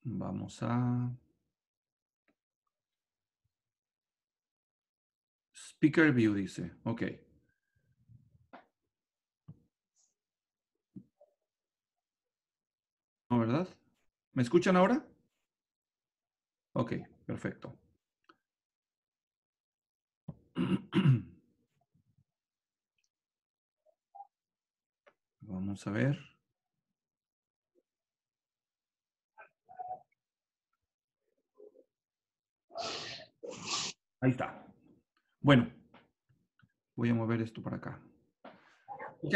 Vamos a Speaker View, dice. Ok. ¿No, verdad? ¿Me escuchan ahora? Ok, perfecto. Vamos a ver. Ahí está. Bueno, voy a mover esto para acá. Ok.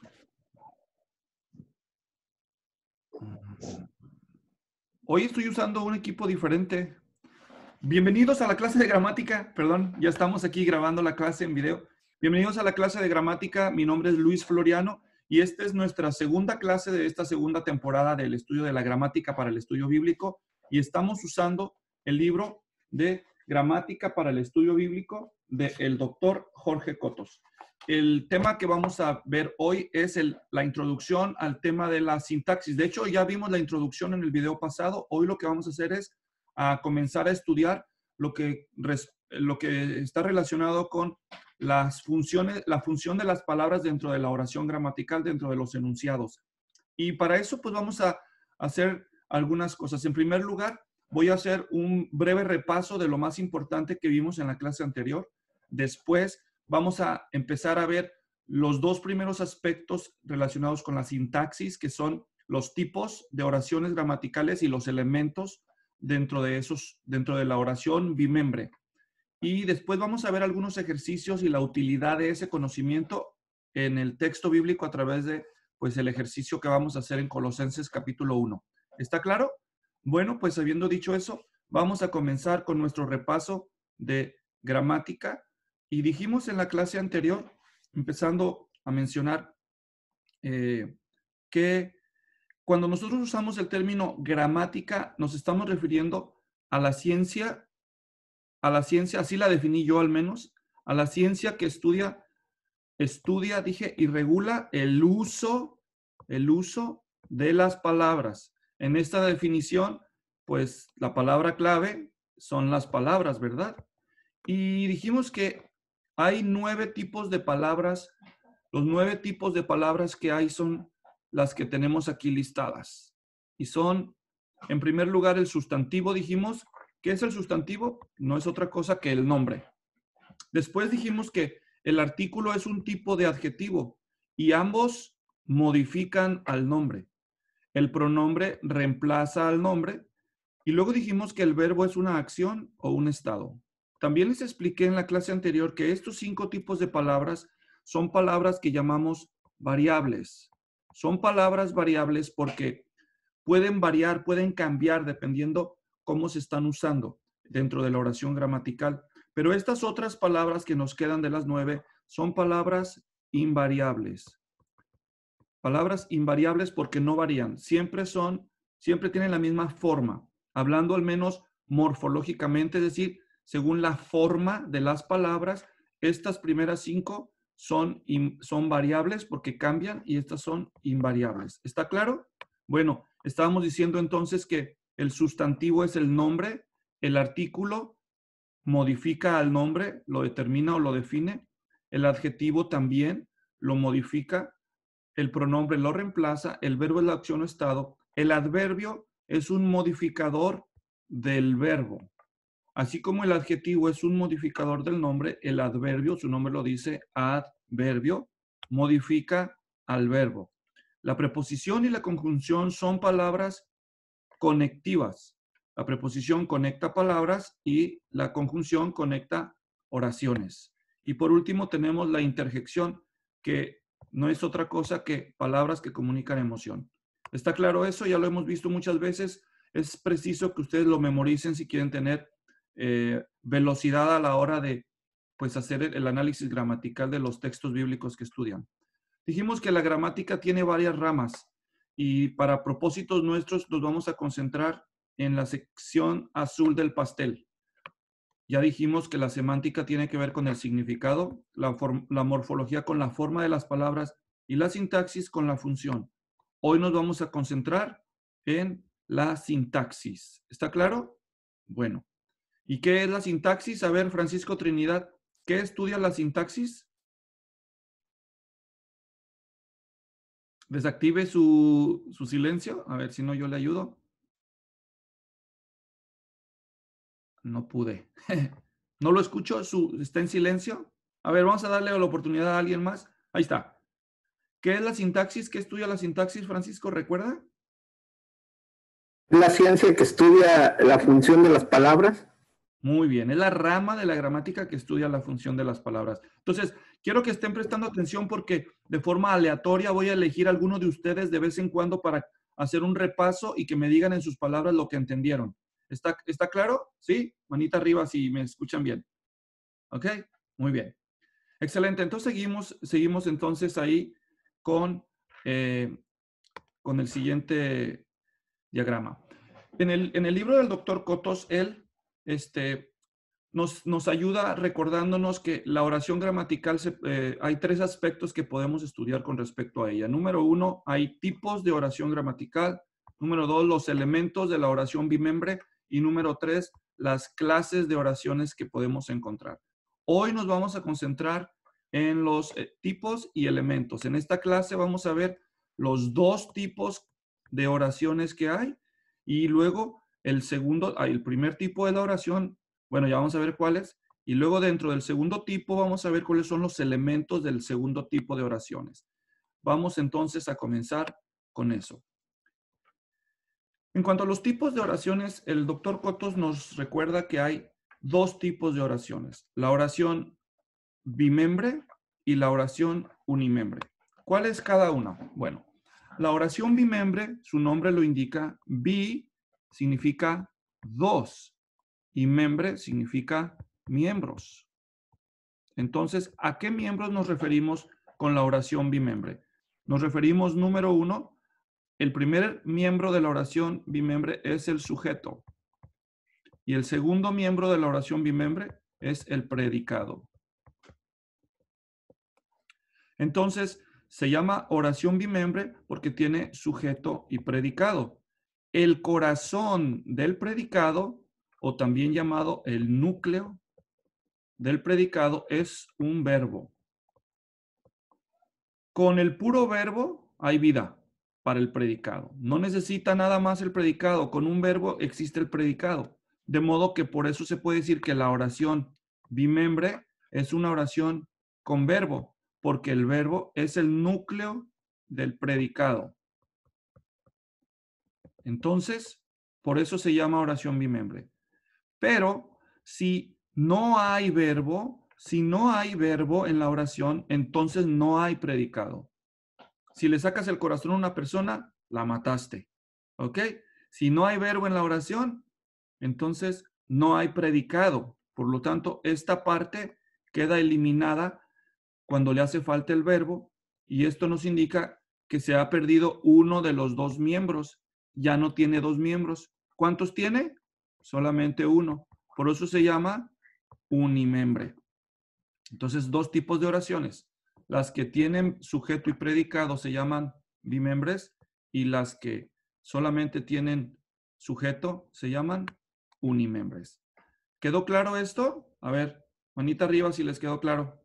Hoy estoy usando un equipo diferente. Bienvenidos a la clase de gramática. Perdón, ya estamos aquí grabando la clase en video. Bienvenidos a la clase de gramática. Mi nombre es Luis Floriano y esta es nuestra segunda clase de esta segunda temporada del estudio de la gramática para el estudio bíblico. Y estamos usando el libro de Gramática para el Estudio Bíblico del doctor Jorge Cotos. El tema que vamos a ver hoy es la introducción al tema de la sintaxis. De hecho, ya vimos la introducción en el video pasado. Hoy lo que vamos a hacer es comenzar a estudiar lo que está relacionado con las funciones, la función de las palabras dentro de la oración gramatical, dentro de los enunciados. Y para eso, pues vamos a hacer algunas cosas. En primer lugar, voy a hacer un breve repaso de lo más importante que vimos en la clase anterior. Después, vamos a empezar a ver los dos primeros aspectos relacionados con la sintaxis, que son los tipos de oraciones gramaticales y los elementos dentro de la oración bimembre. Y después vamos a ver algunos ejercicios y la utilidad de ese conocimiento en el texto bíblico a través de, pues, el ejercicio que vamos a hacer en Colosenses capítulo 1. ¿Está claro? Bueno, pues habiendo dicho eso, vamos a comenzar con nuestro repaso de gramática. Y dijimos en la clase anterior, empezando a mencionar, que cuando nosotros usamos el término gramática, nos estamos refiriendo a la ciencia, así la definí yo al menos, a la ciencia que estudia, dije, y regula el uso de las palabras. En esta definición, pues la palabra clave son las palabras, ¿verdad? Y dijimos que hay 9 tipos de palabras. Los 9 tipos de palabras que hay son las que tenemos aquí listadas. Y son, en primer lugar, el sustantivo. Dijimos, ¿qué es el sustantivo? No es otra cosa que el nombre. Después dijimos que el artículo es un tipo de adjetivo y ambos modifican al nombre. El pronombre reemplaza al nombre. Y luego dijimos que el verbo es una acción o un estado. También les expliqué en la clase anterior que estos 5 tipos de palabras son palabras que llamamos variables. Son palabras variables porque pueden variar, pueden cambiar dependiendo cómo se están usando dentro de la oración gramatical. Pero estas otras palabras que nos quedan de las 9 son palabras invariables. Palabras invariables porque no varían, siempre tienen la misma forma, hablando al menos morfológicamente, es decir, según la forma de las palabras, estas primeras 5 son variables porque cambian y estas son invariables. ¿Está claro? Bueno, estábamos diciendo entonces que el sustantivo es el nombre, el artículo modifica al nombre, lo determina o lo define, el adjetivo también lo modifica, el pronombre lo reemplaza, el verbo es la acción o estado, el adverbio es un modificador del verbo. Así como el adjetivo es un modificador del nombre, el adverbio, su nombre lo dice, adverbio, modifica al verbo. La preposición y la conjunción son palabras conectivas. La preposición conecta palabras y la conjunción conecta oraciones. Y por último tenemos la interjección, que no es otra cosa que palabras que comunican emoción. ¿Está claro eso? Ya lo hemos visto muchas veces. Es preciso que ustedes lo memoricen si quieren tener velocidad a la hora de, pues, hacer el análisis gramatical de los textos bíblicos que estudian. Dijimos que la gramática tiene varias ramas y para propósitos nuestros nos vamos a concentrar en la sección azul del pastel. Ya dijimos que la semántica tiene que ver con el significado, la morfología con la forma de las palabras y la sintaxis con la función. Hoy nos vamos a concentrar en la sintaxis. ¿Está claro? Bueno. ¿Y qué es la sintaxis? A ver, Francisco Trinidad, ¿qué estudia la sintaxis? Desactive su silencio. A ver si no, yo le ayudo. No pude. No lo escucho. ¿Está en silencio? A ver, vamos a darle la oportunidad a alguien más. Ahí está. ¿Qué es la sintaxis? ¿Qué estudia la sintaxis, Francisco? ¿Recuerda? La ciencia que estudia la función de las palabras. Muy bien, es la rama de la gramática que estudia la función de las palabras. Entonces, quiero que estén prestando atención porque de forma aleatoria voy a elegir a alguno de ustedes de vez en cuando para hacer un repaso y que me digan en sus palabras lo que entendieron. ¿Está claro? ¿Sí? Manita arriba si me escuchan bien. ¿Ok? Muy bien. Excelente. Entonces seguimos entonces ahí con, con el siguiente diagrama. En el libro del doctor Cotos, él nos ayuda recordándonos que la oración gramatical, hay tres aspectos que podemos estudiar con respecto a ella. Número uno, hay tipos de oración gramatical. Número dos, los elementos de la oración bimembre. Y número tres, las clases de oraciones que podemos encontrar. Hoy nos vamos a concentrar en los tipos y elementos. En esta clase vamos a ver los dos tipos de oraciones que hay y luego el primer tipo de la oración. Bueno, ya vamos a ver cuáles. Y luego dentro del segundo tipo vamos a ver cuáles son los elementos del segundo tipo de oraciones. Vamos entonces a comenzar con eso. En cuanto a los tipos de oraciones, el doctor Cotos nos recuerda que hay dos tipos de oraciones. La oración bimembre y la oración unimembre. ¿Cuál es cada una? Bueno, la oración bimembre, su nombre lo indica, bi significa dos y membre significa miembros. Entonces, ¿a qué miembros nos referimos con la oración bimembre? Nos referimos, número uno, el primer miembro de la oración bimembre es el sujeto. Y el segundo miembro de la oración bimembre es el predicado. Entonces, se llama oración bimembre porque tiene sujeto y predicado. El corazón del predicado, o también llamado el núcleo del predicado, es un verbo. Con el puro verbo hay vida para el predicado. No necesita nada más el predicado. Con un verbo existe el predicado. De modo que por eso se puede decir que la oración bimembre es una oración con verbo, porque el verbo es el núcleo del predicado. Entonces, por eso se llama oración bimembre. Pero si no hay verbo en la oración, entonces no hay predicado. Si le sacas el corazón a una persona, la mataste. ¿Ok? Si no hay verbo en la oración, entonces no hay predicado. Por lo tanto, esta parte queda eliminada cuando le hace falta el verbo y esto nos indica que se ha perdido uno de los dos miembros. Ya no tiene dos miembros. ¿Cuántos tiene? Solamente uno. Por eso se llama unimembre. Entonces, dos tipos de oraciones. Las que tienen sujeto y predicado se llaman bimembres y las que solamente tienen sujeto se llaman unimembres. ¿Quedó claro esto? A ver, manita arriba si les quedó claro.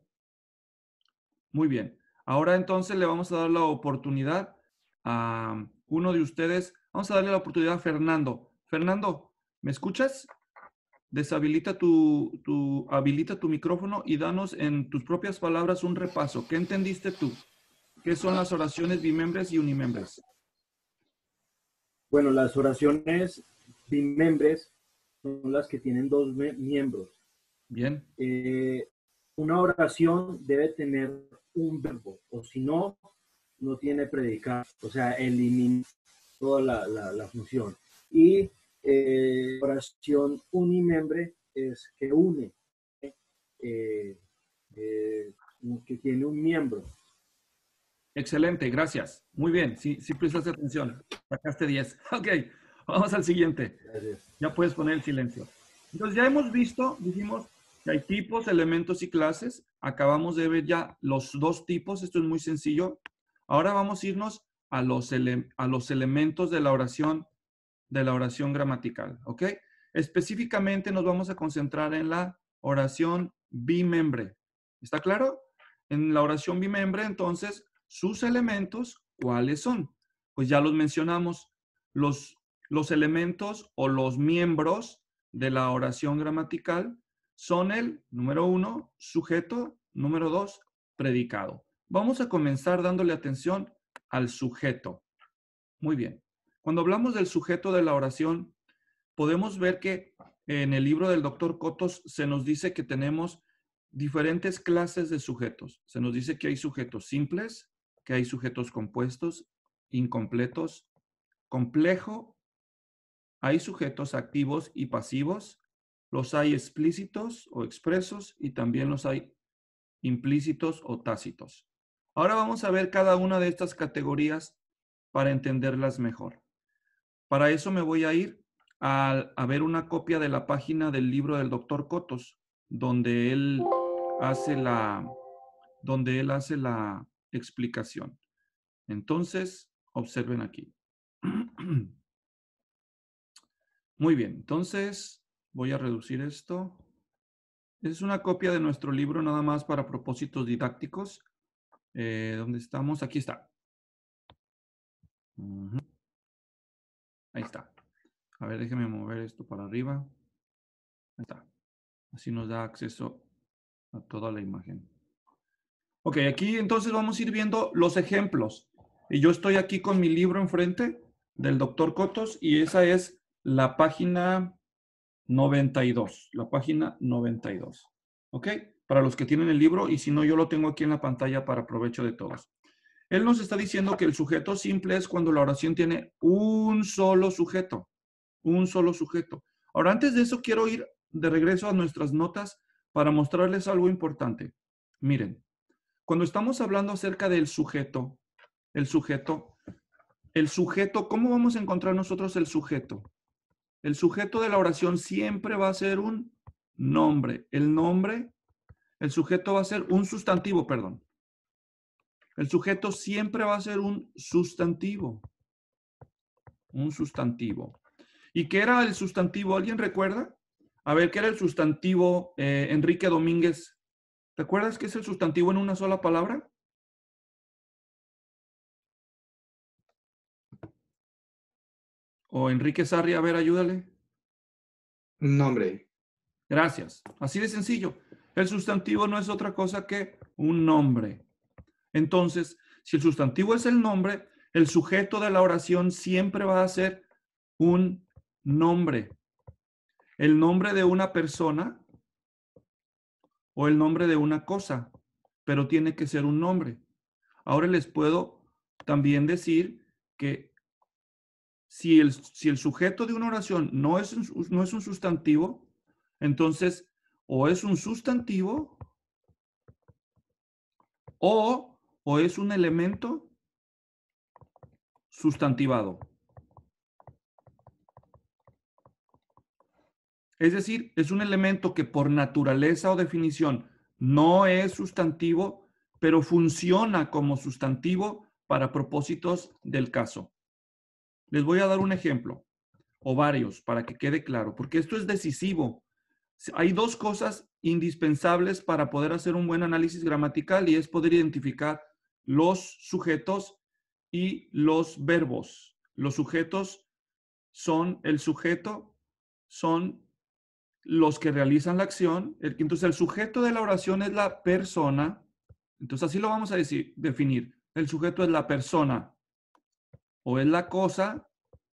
Muy bien. Ahora entonces le vamos a dar la oportunidad a uno de ustedes. Vamos a darle la oportunidad a Fernando. Fernando, ¿me escuchas? Deshabilita habilita tu micrófono y danos en tus propias palabras un repaso. ¿Qué entendiste tú? ¿Qué son las oraciones bimembres y unimembres? Bueno, las oraciones bimembres son las que tienen dos miembros. Bien. Una oración debe tener un verbo, o si no, no tiene predicado. O sea, elimina toda la función. Y oración unimembre es que une, que tiene un miembro. Excelente, gracias. Muy bien, sí prestaste atención. Sacaste 10. Ok, vamos al siguiente. Gracias. Ya puedes poner el silencio. Entonces ya hemos visto, dijimos que hay tipos, elementos y clases. Acabamos de ver ya los dos tipos. Esto es muy sencillo. Ahora vamos a irnos a los elementos de la oración de la oración gramatical, ¿ok? Específicamente nos vamos a concentrar en la oración bimembre. ¿Está claro? En la oración bimembre, entonces, sus elementos, ¿cuáles son? Pues ya los mencionamos. Los elementos o los miembros de la oración gramatical son el, número 1, sujeto, número 2, predicado. Vamos a comenzar dándole atención al sujeto. Muy bien. Cuando hablamos del sujeto de la oración, podemos ver que en el libro del doctor Cotos se nos dice que tenemos diferentes clases de sujetos. Se nos dice que hay sujetos simples, que hay sujetos compuestos, incompletos, complejo, hay sujetos activos y pasivos, los hay explícitos o expresos y también los hay implícitos o tácitos. Ahora vamos a ver cada una de estas categorías para entenderlas mejor. Para eso me voy a ir a ver una copia de la página del libro del doctor Cotos, donde él hace la explicación. Entonces, observen aquí. Muy bien, entonces voy a reducir esto. Es una copia de nuestro libro nada más para propósitos didácticos. ¿Dónde estamos? Aquí está. Ahí está. A ver, déjeme mover esto para arriba. Ahí está. Así nos da acceso a toda la imagen. Ok, aquí entonces vamos a ir viendo los ejemplos. Y yo estoy aquí con mi libro enfrente del doctor Cotos y esa es la página 92. La página 92. ¿Ok? Para los que tienen el libro y si no, yo lo tengo aquí en la pantalla para provecho de todos. Él nos está diciendo que el sujeto simple es cuando la oración tiene un solo sujeto. Un solo sujeto. Ahora, antes de eso, quiero ir de regreso a nuestras notas para mostrarles algo importante. Miren, cuando estamos hablando acerca del sujeto, ¿cómo vamos a encontrar nosotros el sujeto? El sujeto de la oración siempre va a ser un nombre. El sujeto va a ser un sustantivo, perdón. El sujeto siempre va a ser un sustantivo. Un sustantivo. ¿Y qué era el sustantivo? ¿Alguien recuerda? A ver, ¿qué era el sustantivo, Enrique Domínguez? ¿Recuerdas qué es el sustantivo en una sola palabra? O Enrique Sarri, a ver, ayúdale. Nombre. Gracias. Así de sencillo. El sustantivo no es otra cosa que un nombre. Entonces, si el sustantivo es el nombre, el sujeto de la oración siempre va a ser un nombre. El nombre de una persona o el nombre de una cosa, pero tiene que ser un nombre. Ahora les puedo también decir que si el sujeto de una oración no es un sustantivo, entonces o es un sustantivo o es un elemento sustantivado. Es decir, es un elemento que por naturaleza o definición no es sustantivo, pero funciona como sustantivo para propósitos del caso. Les voy a dar un ejemplo, o varios, para que quede claro, porque esto es decisivo. Hay dos cosas indispensables para poder hacer un buen análisis gramatical y es poder identificar los sujetos y los verbos. Los sujetos son el sujeto, son los que realizan la acción. Entonces, el sujeto de la oración es la persona. Entonces, así lo vamos a definir. El sujeto es la persona o es la cosa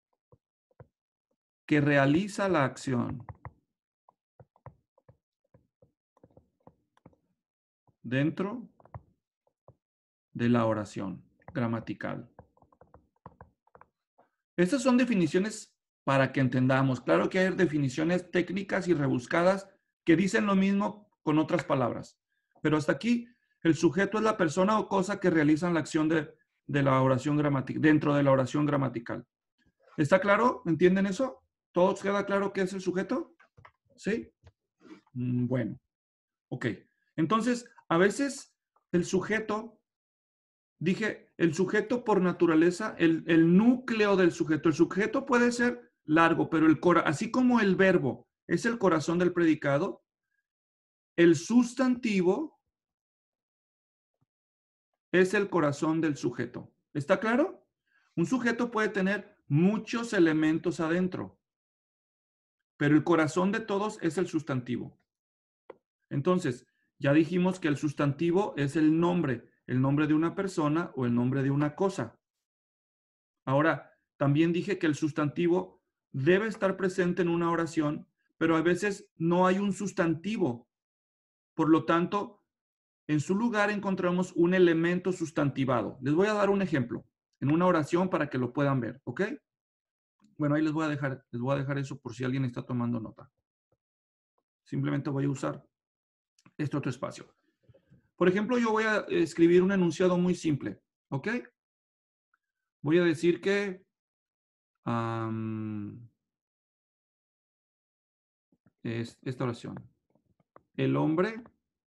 que realiza la acción dentro de la oración gramatical. Estas son definiciones para que entendamos. Claro que hay definiciones técnicas y rebuscadas que dicen lo mismo con otras palabras. Pero hasta aquí, el sujeto es la persona o cosa que realizan la acción de la oración gramatical, dentro de la oración gramatical. ¿Está claro? ¿Entienden eso? ¿Todos queda claro qué es el sujeto? ¿Sí? Bueno. Ok. Entonces, a veces el sujeto, dije, el sujeto por naturaleza, el núcleo del sujeto. El sujeto puede ser largo, pero así como el verbo es el corazón del predicado, el sustantivo es el corazón del sujeto. ¿Está claro? Un sujeto puede tener muchos elementos adentro, pero el corazón de todos es el sustantivo. Entonces, ya dijimos que el sustantivo es el nombre de una persona o el nombre de una cosa. Ahora, también dije que el sustantivo debe estar presente en una oración, pero a veces no hay un sustantivo. Por lo tanto, en su lugar encontramos un elemento sustantivado. Les voy a dar un ejemplo en una oración para que lo puedan ver, ¿ok? Bueno, ahí les voy a dejar eso por si alguien está tomando nota. Simplemente voy a usar este otro espacio. Por ejemplo, yo voy a escribir un enunciado muy simple, ¿ok? Voy a decir que es esta oración. El hombre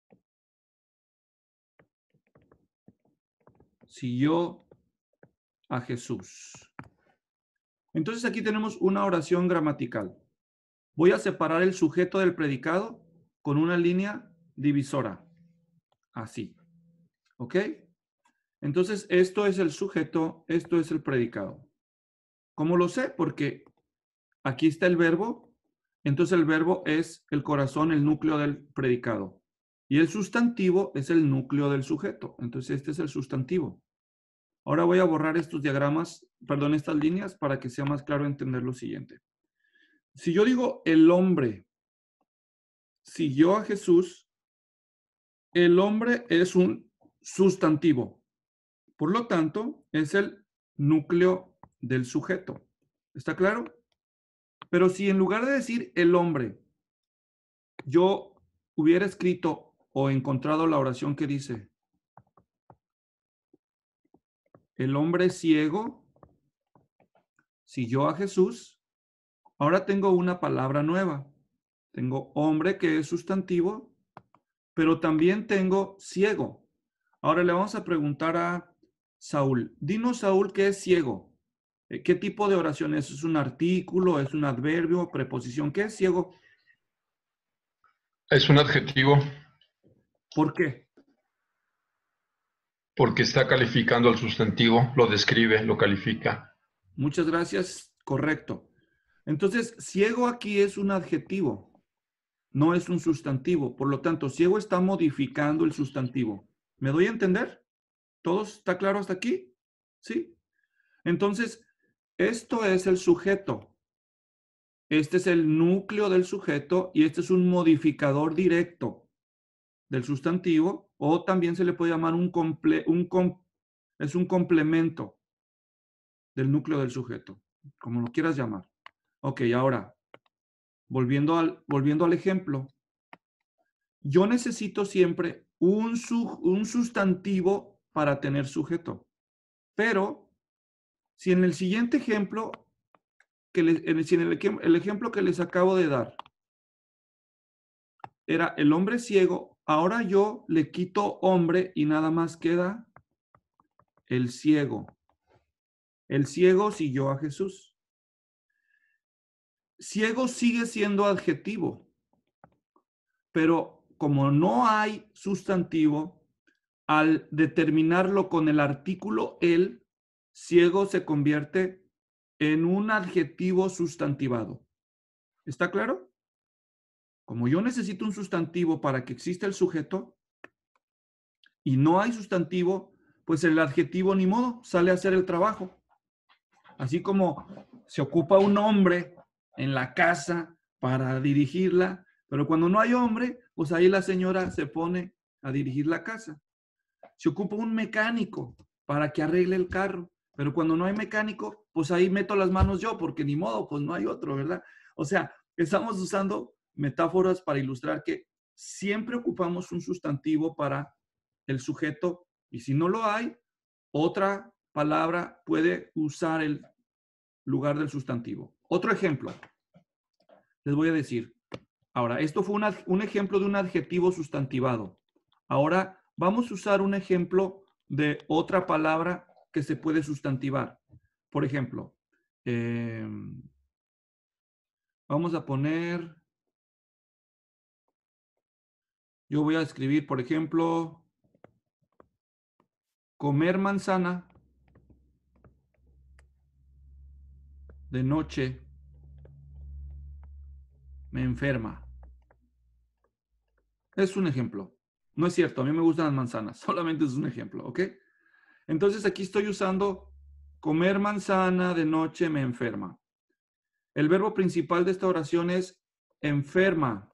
siguió a Jesús. Entonces aquí tenemos una oración gramatical. Voy a separar el sujeto del predicado con una línea divisora. Así. ¿Ok? Entonces esto es el sujeto, esto es el predicado. ¿Cómo lo sé? Porque aquí está el verbo. Entonces el verbo es el corazón, el núcleo del predicado. Y el sustantivo es el núcleo del sujeto. Entonces este es el sustantivo. Ahora voy a borrar estos diagramas, perdón, estas líneas para que sea más claro entender lo siguiente. Si yo digo el hombre siguió a Jesús, el hombre es un sustantivo. Por lo tanto, es el núcleo del sujeto. ¿Está claro? Pero si en lugar de decir el hombre, yo hubiera escrito o encontrado la oración que dice, el hombre ciego siguió a Jesús, ahora tengo una palabra nueva. Tengo hombre, que es sustantivo, pero también tengo ciego. Ahora le vamos a preguntar a Saúl. Dinos, Saúl, ¿qué es ciego? ¿Qué tipo de oración es? ¿Es un artículo? ¿Es un adverbio? ¿Preposición? ¿Qué es ciego? Es un adjetivo ¿Por qué? porque está calificando al sustantivo, lo describe, lo califica. Muchas gracias. Correcto. Entonces, ciego aquí es un adjetivo, no es un sustantivo. Por lo tanto, ciego está modificando el sustantivo. ¿Me doy a entender? ¿Todo está claro hasta aquí? ¿Sí? Entonces, esto es el sujeto. Este es el núcleo del sujeto y este es un modificador directo del sustantivo, o también se le puede llamar es un complemento del núcleo del sujeto, como lo quieras llamar. Ok, ahora, volviendo al ejemplo, yo necesito siempre un sustantivo para tener sujeto, pero si en el siguiente ejemplo, el ejemplo que les acabo de dar era el hombre ciego, ahora yo le quito hombre y nada más queda el ciego. El ciego siguió a Jesús. Ciego sigue siendo adjetivo, pero como no hay sustantivo, al determinarlo con el artículo el, ciego se convierte en un adjetivo sustantivado. ¿Está claro? Como yo necesito un sustantivo para que exista el sujeto y no hay sustantivo, pues el adjetivo ni modo, sale a hacer el trabajo. Así como se ocupa un hombre en la casa para dirigirla, pero cuando no hay hombre, pues ahí la señora se pone a dirigir la casa. Se ocupa un mecánico para que arregle el carro, pero cuando no hay mecánico, pues ahí meto las manos yo, porque ni modo, pues no hay otro, ¿verdad? O sea, estamos usando metáforas para ilustrar que siempre ocupamos un sustantivo para el sujeto y si no lo hay, otra palabra puede usar el lugar del sustantivo. Otro ejemplo, les voy a decir. Ahora, esto fue un ejemplo de un adjetivo sustantivado. Ahora vamos a usar un ejemplo de otra palabra que se puede sustantivar. Por ejemplo, Vamos a poner, yo voy a escribir, por ejemplo, comer manzana de noche me enferma. Es un ejemplo. No es cierto, a mí me gustan las manzanas, solamente es un ejemplo, ¿ok? Entonces aquí estoy usando comer manzana de noche me enferma. El verbo principal de esta oración es enferma.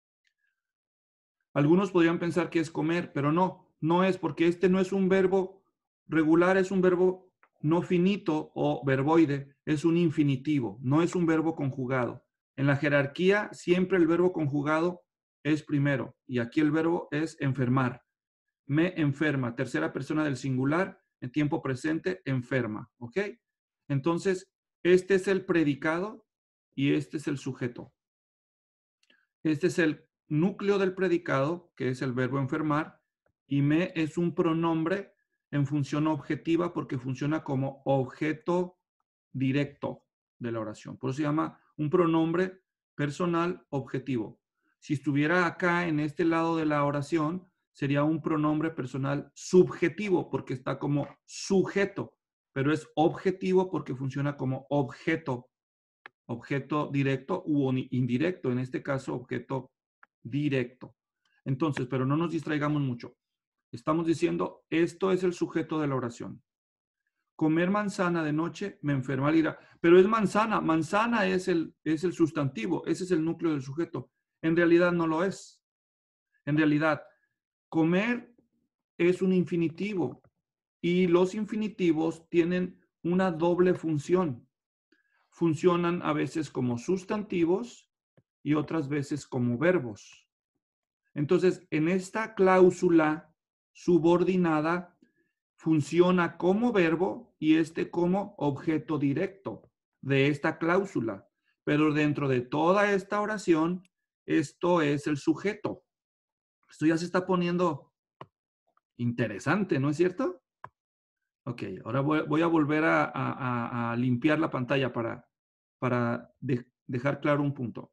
Algunos podrían pensar que es comer, pero no, no es, porque este no es un verbo regular, es un verbo no finito o verboide, es un infinitivo, no es un verbo conjugado. En la jerarquía siempre el verbo conjugado es primero y aquí el verbo es enfermar. Me enferma, tercera persona del singular, en tiempo presente, enferma, ¿ok? Entonces, este es el predicado y este es el sujeto. Este es el núcleo del predicado, que es el verbo enfermar, y me es un pronombre en función objetiva porque funciona como objeto directo de la oración. Por eso se llama un pronombre personal objetivo. Si estuviera acá en este lado de la oración, sería un pronombre personal subjetivo porque está como sujeto, pero es objetivo porque funciona como objeto directo u indirecto, en este caso objeto directo. Entonces, pero no nos distraigamos mucho. Estamos diciendo, esto es el sujeto de la oración. Comer manzana de noche me enferma la ira. Pero es manzana, manzana es el sustantivo, ese es el núcleo del sujeto. En realidad no lo es. En realidad, comer es un infinitivo y los infinitivos tienen una doble función. Funcionan a veces como sustantivos y otras veces como verbos. Entonces, en esta cláusula subordinada funciona como verbo y este como objeto directo de esta cláusula. Pero dentro de toda esta oración, esto es el sujeto. Esto ya se está poniendo interesante, ¿no es cierto? Ok, ahora voy a volver a limpiar la pantalla para dejar claro un punto.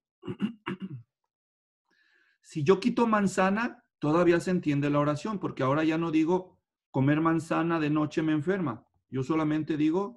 Si yo quito manzana, todavía se entiende la oración, porque ahora ya no digo comer manzana de noche me enferma. Yo solamente digo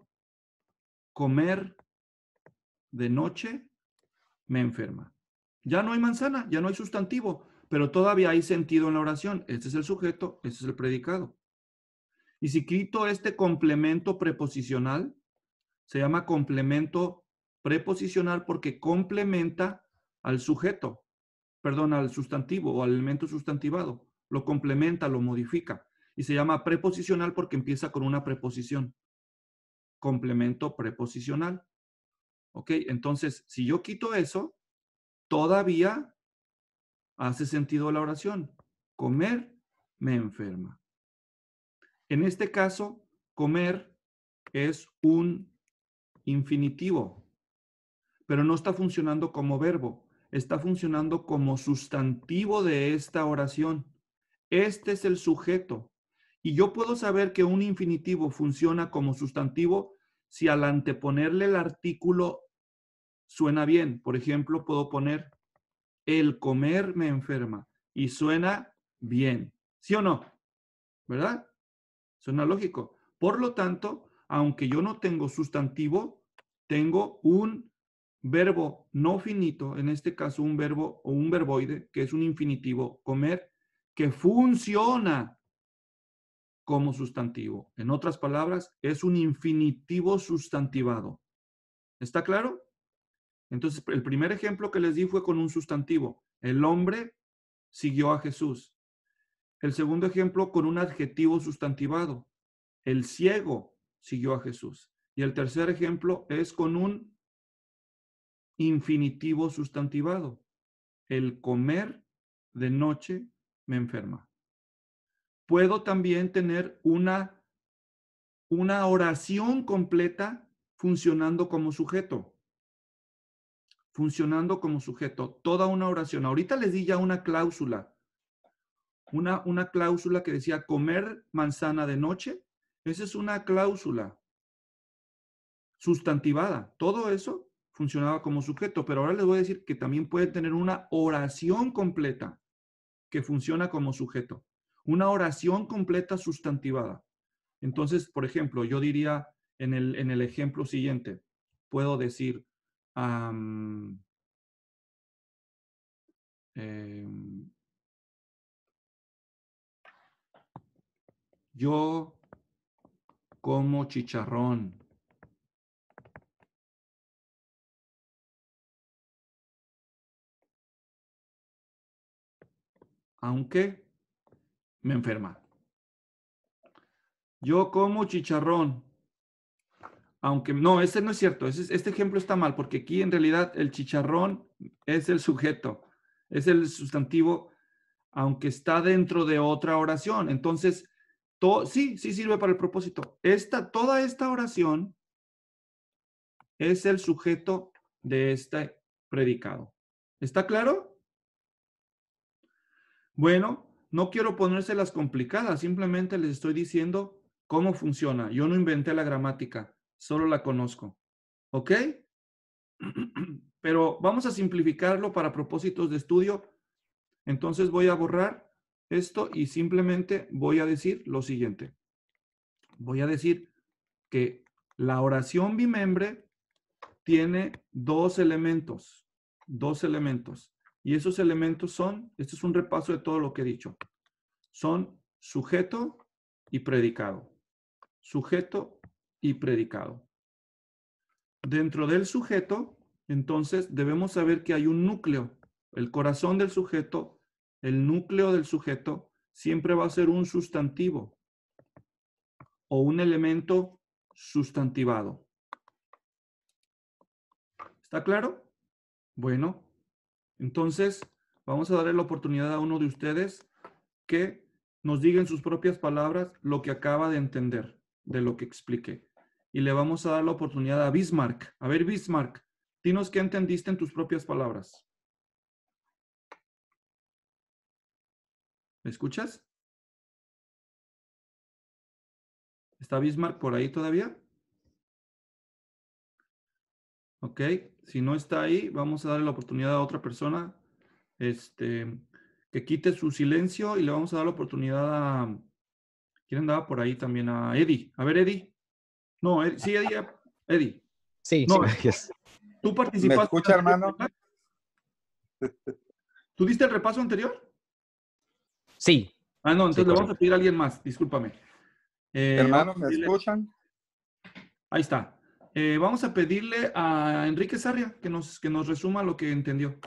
comer de noche me enferma. Ya no hay manzana, ya no hay sustantivo, pero todavía hay sentido en la oración. Este es el sujeto, este es el predicado. Y si quito este complemento preposicional, se llama complemento preposicional porque complementa al sujeto, perdón, al sustantivo o al elemento sustantivado. Lo complementa, lo modifica. Y se llama preposicional porque empieza con una preposición. Complemento preposicional. ¿Ok? Entonces, si yo quito eso, todavía hace sentido la oración. Comer me enferma. En este caso, comer es un infinitivo, pero no está funcionando como verbo, está funcionando como sustantivo de esta oración. Este es el sujeto. Y yo puedo saber que un infinitivo funciona como sustantivo si al anteponerle el artículo suena bien. Por ejemplo, puedo poner el comer me enferma y suena bien. ¿Sí o no? ¿Verdad? Suena lógico. Por lo tanto, aunque yo no tengo sustantivo, tengo un verbo no finito, en este caso un verbo o un verboide, que es un infinitivo, comer, que funciona como sustantivo. En otras palabras, es un infinitivo sustantivado. ¿Está claro? Entonces, el primer ejemplo que les di fue con un sustantivo. El hombre siguió a Jesús. El segundo ejemplo con un adjetivo sustantivado. El ciego siguió a Jesús. Y el tercer ejemplo es con un infinitivo sustantivado. El comer de noche me enferma. Puedo también tener una oración completa funcionando como sujeto. Funcionando como sujeto. Toda una oración. Ahorita les di ya una cláusula. Una cláusula que decía comer manzana de noche. Esa es una cláusula sustantivada. Todo eso funcionaba como sujeto, pero ahora les voy a decir que también puede tener una oración completa que funciona como sujeto. Una oración completa sustantivada. Entonces, por ejemplo, yo diría en el ejemplo siguiente, puedo decir, yo como chicharrón. Aunque me enferma. Yo como chicharrón. Aunque no, ese no es cierto. Este ejemplo está mal porque aquí en realidad el chicharrón es el sujeto, es el sustantivo, aunque está dentro de otra oración. Entonces, sí sirve para el propósito. Toda esta oración es el sujeto de este predicado. ¿Está claro? Bueno, no quiero ponérselas complicadas, simplemente les estoy diciendo cómo funciona. Yo no inventé la gramática, solo la conozco. ¿Ok? Pero vamos a simplificarlo para propósitos de estudio. Entonces voy a borrar esto y simplemente voy a decir lo siguiente. Voy a decir que la oración bimembre tiene dos elementos. Y esos elementos son, este es un repaso de todo lo que he dicho, son sujeto y predicado. Sujeto y predicado. Dentro del sujeto, entonces, debemos saber que hay un núcleo. El corazón del sujeto, el núcleo del sujeto, siempre va a ser un sustantivo o un elemento sustantivado. ¿Está claro? Bueno, entonces vamos a darle la oportunidad a uno de ustedes que nos diga en sus propias palabras lo que acaba de entender de lo que expliqué. Y le vamos a dar la oportunidad a Bismarck. A ver, Bismarck, dinos qué entendiste en tus propias palabras. ¿Me escuchas? ¿Está Bismarck por ahí todavía? Ok, si no está ahí, vamos a darle la oportunidad a otra persona que quite su silencio y le vamos a dar la oportunidad a... ¿Quién andaba por ahí también? A Eddie. A ver, Eddie. No, sí, Eddie. Eddie. Sí, no, gracias. ¿Tú ¿Me participaste? escucha, hermano? ¿Tú diste el repaso anterior? Sí. Ah, no, entonces Sí, le vamos a pedir a alguien más, discúlpame. Hermano, ¿me escuchan? Ahí está. Vamos a pedirle a Enrique Sarria que nos resuma lo que entendió.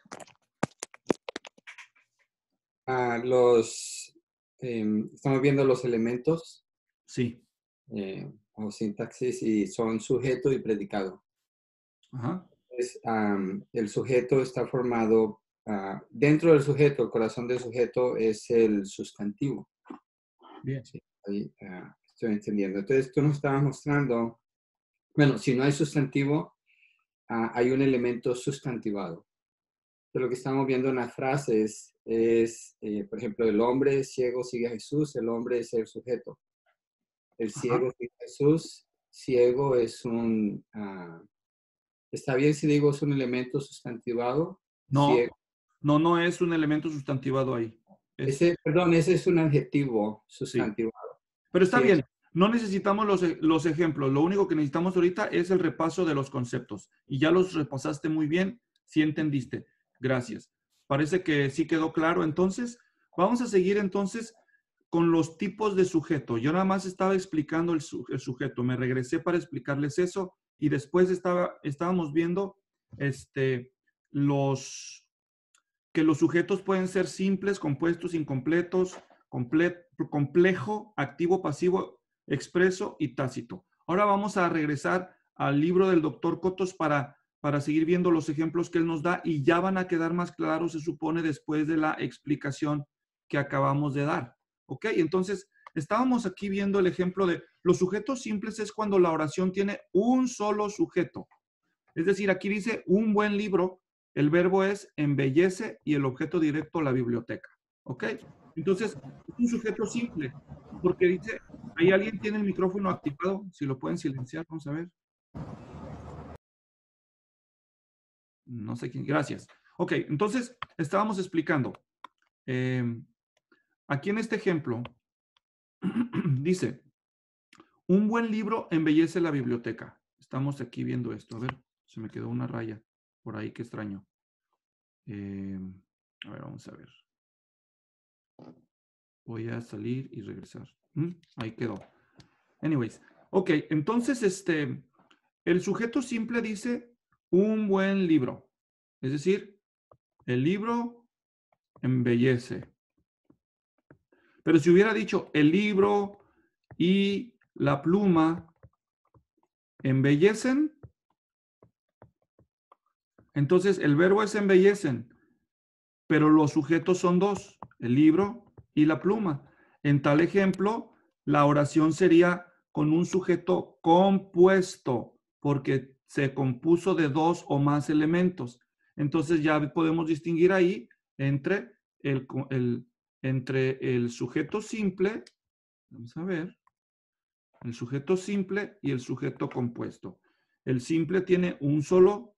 Estamos viendo los elementos Sí. o sintaxis y son sujeto y predicado. Ajá. Entonces, el sujeto está formado, dentro del sujeto, el corazón del sujeto es el sustantivo. Bien. Sí, ahí estoy entendiendo. Entonces, tú nos estabas mostrando, bueno, si no hay sustantivo, hay un elemento sustantivado. Entonces, lo que estamos viendo en las frases es, por ejemplo, el hombre ciego sigue a Jesús, el hombre es el sujeto. El ciego sigue a Jesús, ciego es un... ¿está bien si digo es un elemento sustantivado? No, Ciego. no es un elemento sustantivado ahí. Perdón, ese es un adjetivo Sí. sustantivado. Pero está Sí, bien. No necesitamos los ejemplos. Lo único que necesitamos ahorita es el repaso de los conceptos. Y ya los repasaste muy bien. Sí entendiste. Gracias. Parece que sí quedó claro. Entonces, vamos a seguir entonces con los tipos de sujeto. Yo nada más estaba explicando el sujeto. Me regresé para explicarles eso. Y después estábamos viendo que los sujetos pueden ser simples, compuestos, incompletos, complejo, activo, pasivo, expreso y tácito. Ahora vamos a regresar al libro del doctor Cotos para seguir viendo los ejemplos que él nos da y ya van a quedar más claros, se supone, después de la explicación que acabamos de dar. ¿Ok? Entonces, estábamos aquí viendo el ejemplo de los sujetos simples es cuando la oración tiene un solo sujeto. Es decir, aquí dice un buen libro, el verbo es embellece y el objeto directo la biblioteca. ¿Ok? Entonces, es un sujeto simple, porque dice, ahí alguien tiene el micrófono activado, si lo pueden silenciar, vamos a ver. no sé quién, gracias. Ok, entonces estábamos explicando. Aquí en este ejemplo dice, un buen libro embellece la biblioteca. Estamos aquí viendo esto. A ver, se me quedó una raya por ahí, qué extraño. A ver, vamos a ver. Voy a salir y regresar. Ahí quedó. Anyways, ok, entonces el sujeto simple dice un buen libro. Es decir, el libro embellece. Pero si hubiera dicho el libro y la pluma embellecen, entonces el verbo es embellecen, pero los sujetos son dos, el libro y la pluma. En tal ejemplo, la oración sería con un sujeto compuesto, porque se compuso de dos o más elementos. Entonces ya podemos distinguir ahí entre el sujeto simple, vamos a ver, el sujeto simple y el sujeto compuesto. El simple tiene un solo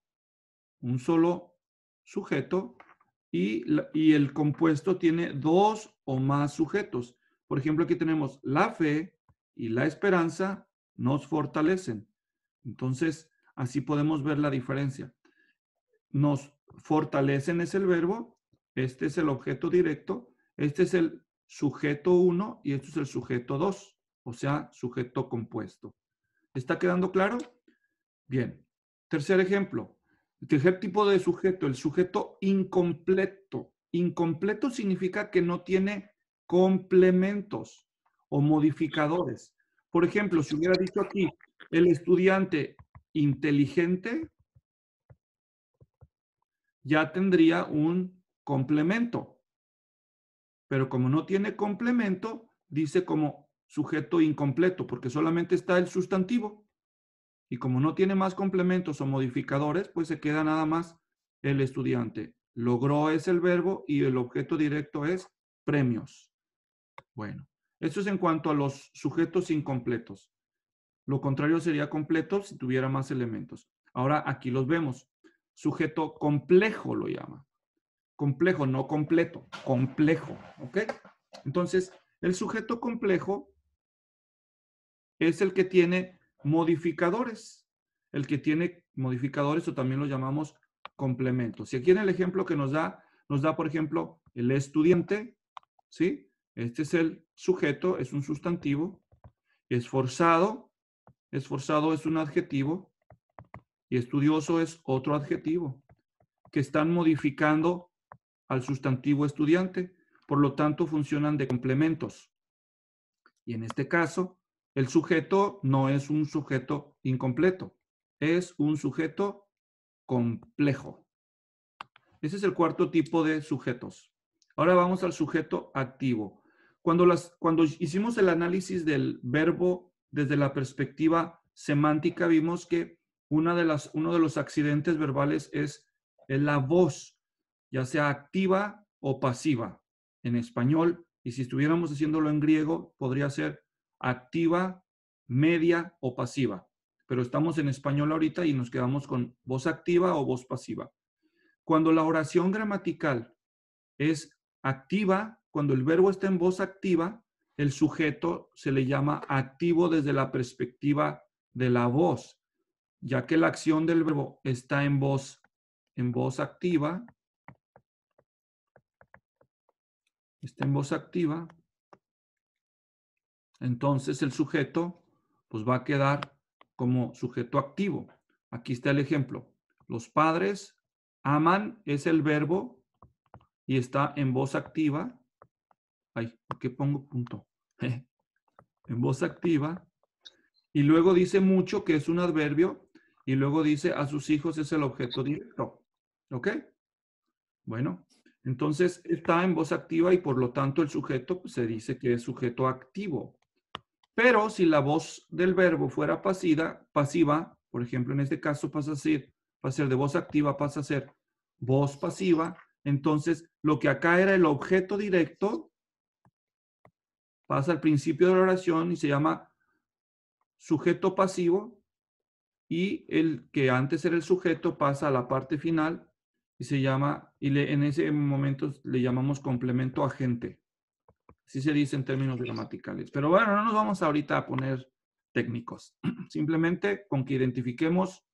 sujeto y el compuesto tiene dos o más sujetos. Por ejemplo, aquí tenemos la fe y la esperanza nos fortalecen. Entonces, así podemos ver la diferencia. Nos fortalecen es el verbo, este es el objeto directo, este es el sujeto 1 y este es el sujeto 2, o sea, sujeto compuesto. ¿Está quedando claro? Bien. Tercer ejemplo. El tercer tipo de sujeto, el sujeto incompleto. Incompleto significa que no tiene complementos o modificadores. Por ejemplo, si hubiera dicho aquí, el estudiante inteligente, ya tendría un complemento. Pero como no tiene complemento, dice como sujeto incompleto, porque solamente está el sustantivo. Y como no tiene más complementos o modificadores, pues se queda nada más el estudiante. Logró es el verbo y el objeto directo es premios. Bueno, esto es en cuanto a los sujetos incompletos. Lo contrario sería completo si tuviera más elementos. Ahora aquí los vemos. Sujeto complejo lo llama. Complejo, no completo. Complejo, ¿ok? Entonces, el sujeto complejo es el que tiene modificadores. El que tiene modificadores o también lo llamamos complementos. Y aquí en el ejemplo que nos da, por ejemplo, el estudiante, ¿sí? Este es el sujeto, es un sustantivo. Esforzado es un adjetivo. Y estudioso es otro adjetivo. Que están modificando al sustantivo estudiante. Por lo tanto, funcionan de complementos. Y en este caso, el sujeto no es un sujeto incompleto, es un sujeto complejo. Ese es el cuarto tipo de sujetos. Ahora vamos al sujeto activo. Cuando hicimos el análisis del verbo desde la perspectiva semántica, vimos que uno de los accidentes verbales es la voz, ya sea activa o pasiva en español. Y si estuviéramos haciéndolo en griego, podría ser activa, media o pasiva. Pero estamos en español ahorita y nos quedamos con voz activa o voz pasiva. Cuando la oración gramatical es activa, cuando el verbo está en voz activa, el sujeto se le llama activo desde la perspectiva de la voz, ya que la acción del verbo está en voz activa. Está en voz activa. Entonces el sujeto pues va a quedar como sujeto activo. Aquí está el ejemplo. Los padres aman es el verbo y está en voz activa. Ay, ¿por qué pongo punto? En voz activa. Y luego dice mucho, que es un adverbio. Y luego dice a sus hijos es el objeto directo. ¿Ok? Bueno, entonces está en voz activa y por lo tanto el sujeto pues, se dice que es sujeto activo. Pero si la voz del verbo fuera pasiva, por ejemplo, en este caso pasa a ser de voz activa, pasa a ser voz pasiva, entonces lo que acá era el objeto directo pasa al principio de la oración y se llama sujeto pasivo, y el que antes era el sujeto pasa a la parte final y se llama, en ese momento le llamamos complemento agente. Así se dice en términos gramaticales. Pero bueno, no nos vamos ahorita a poner técnicos. Simplemente con que identifiquemos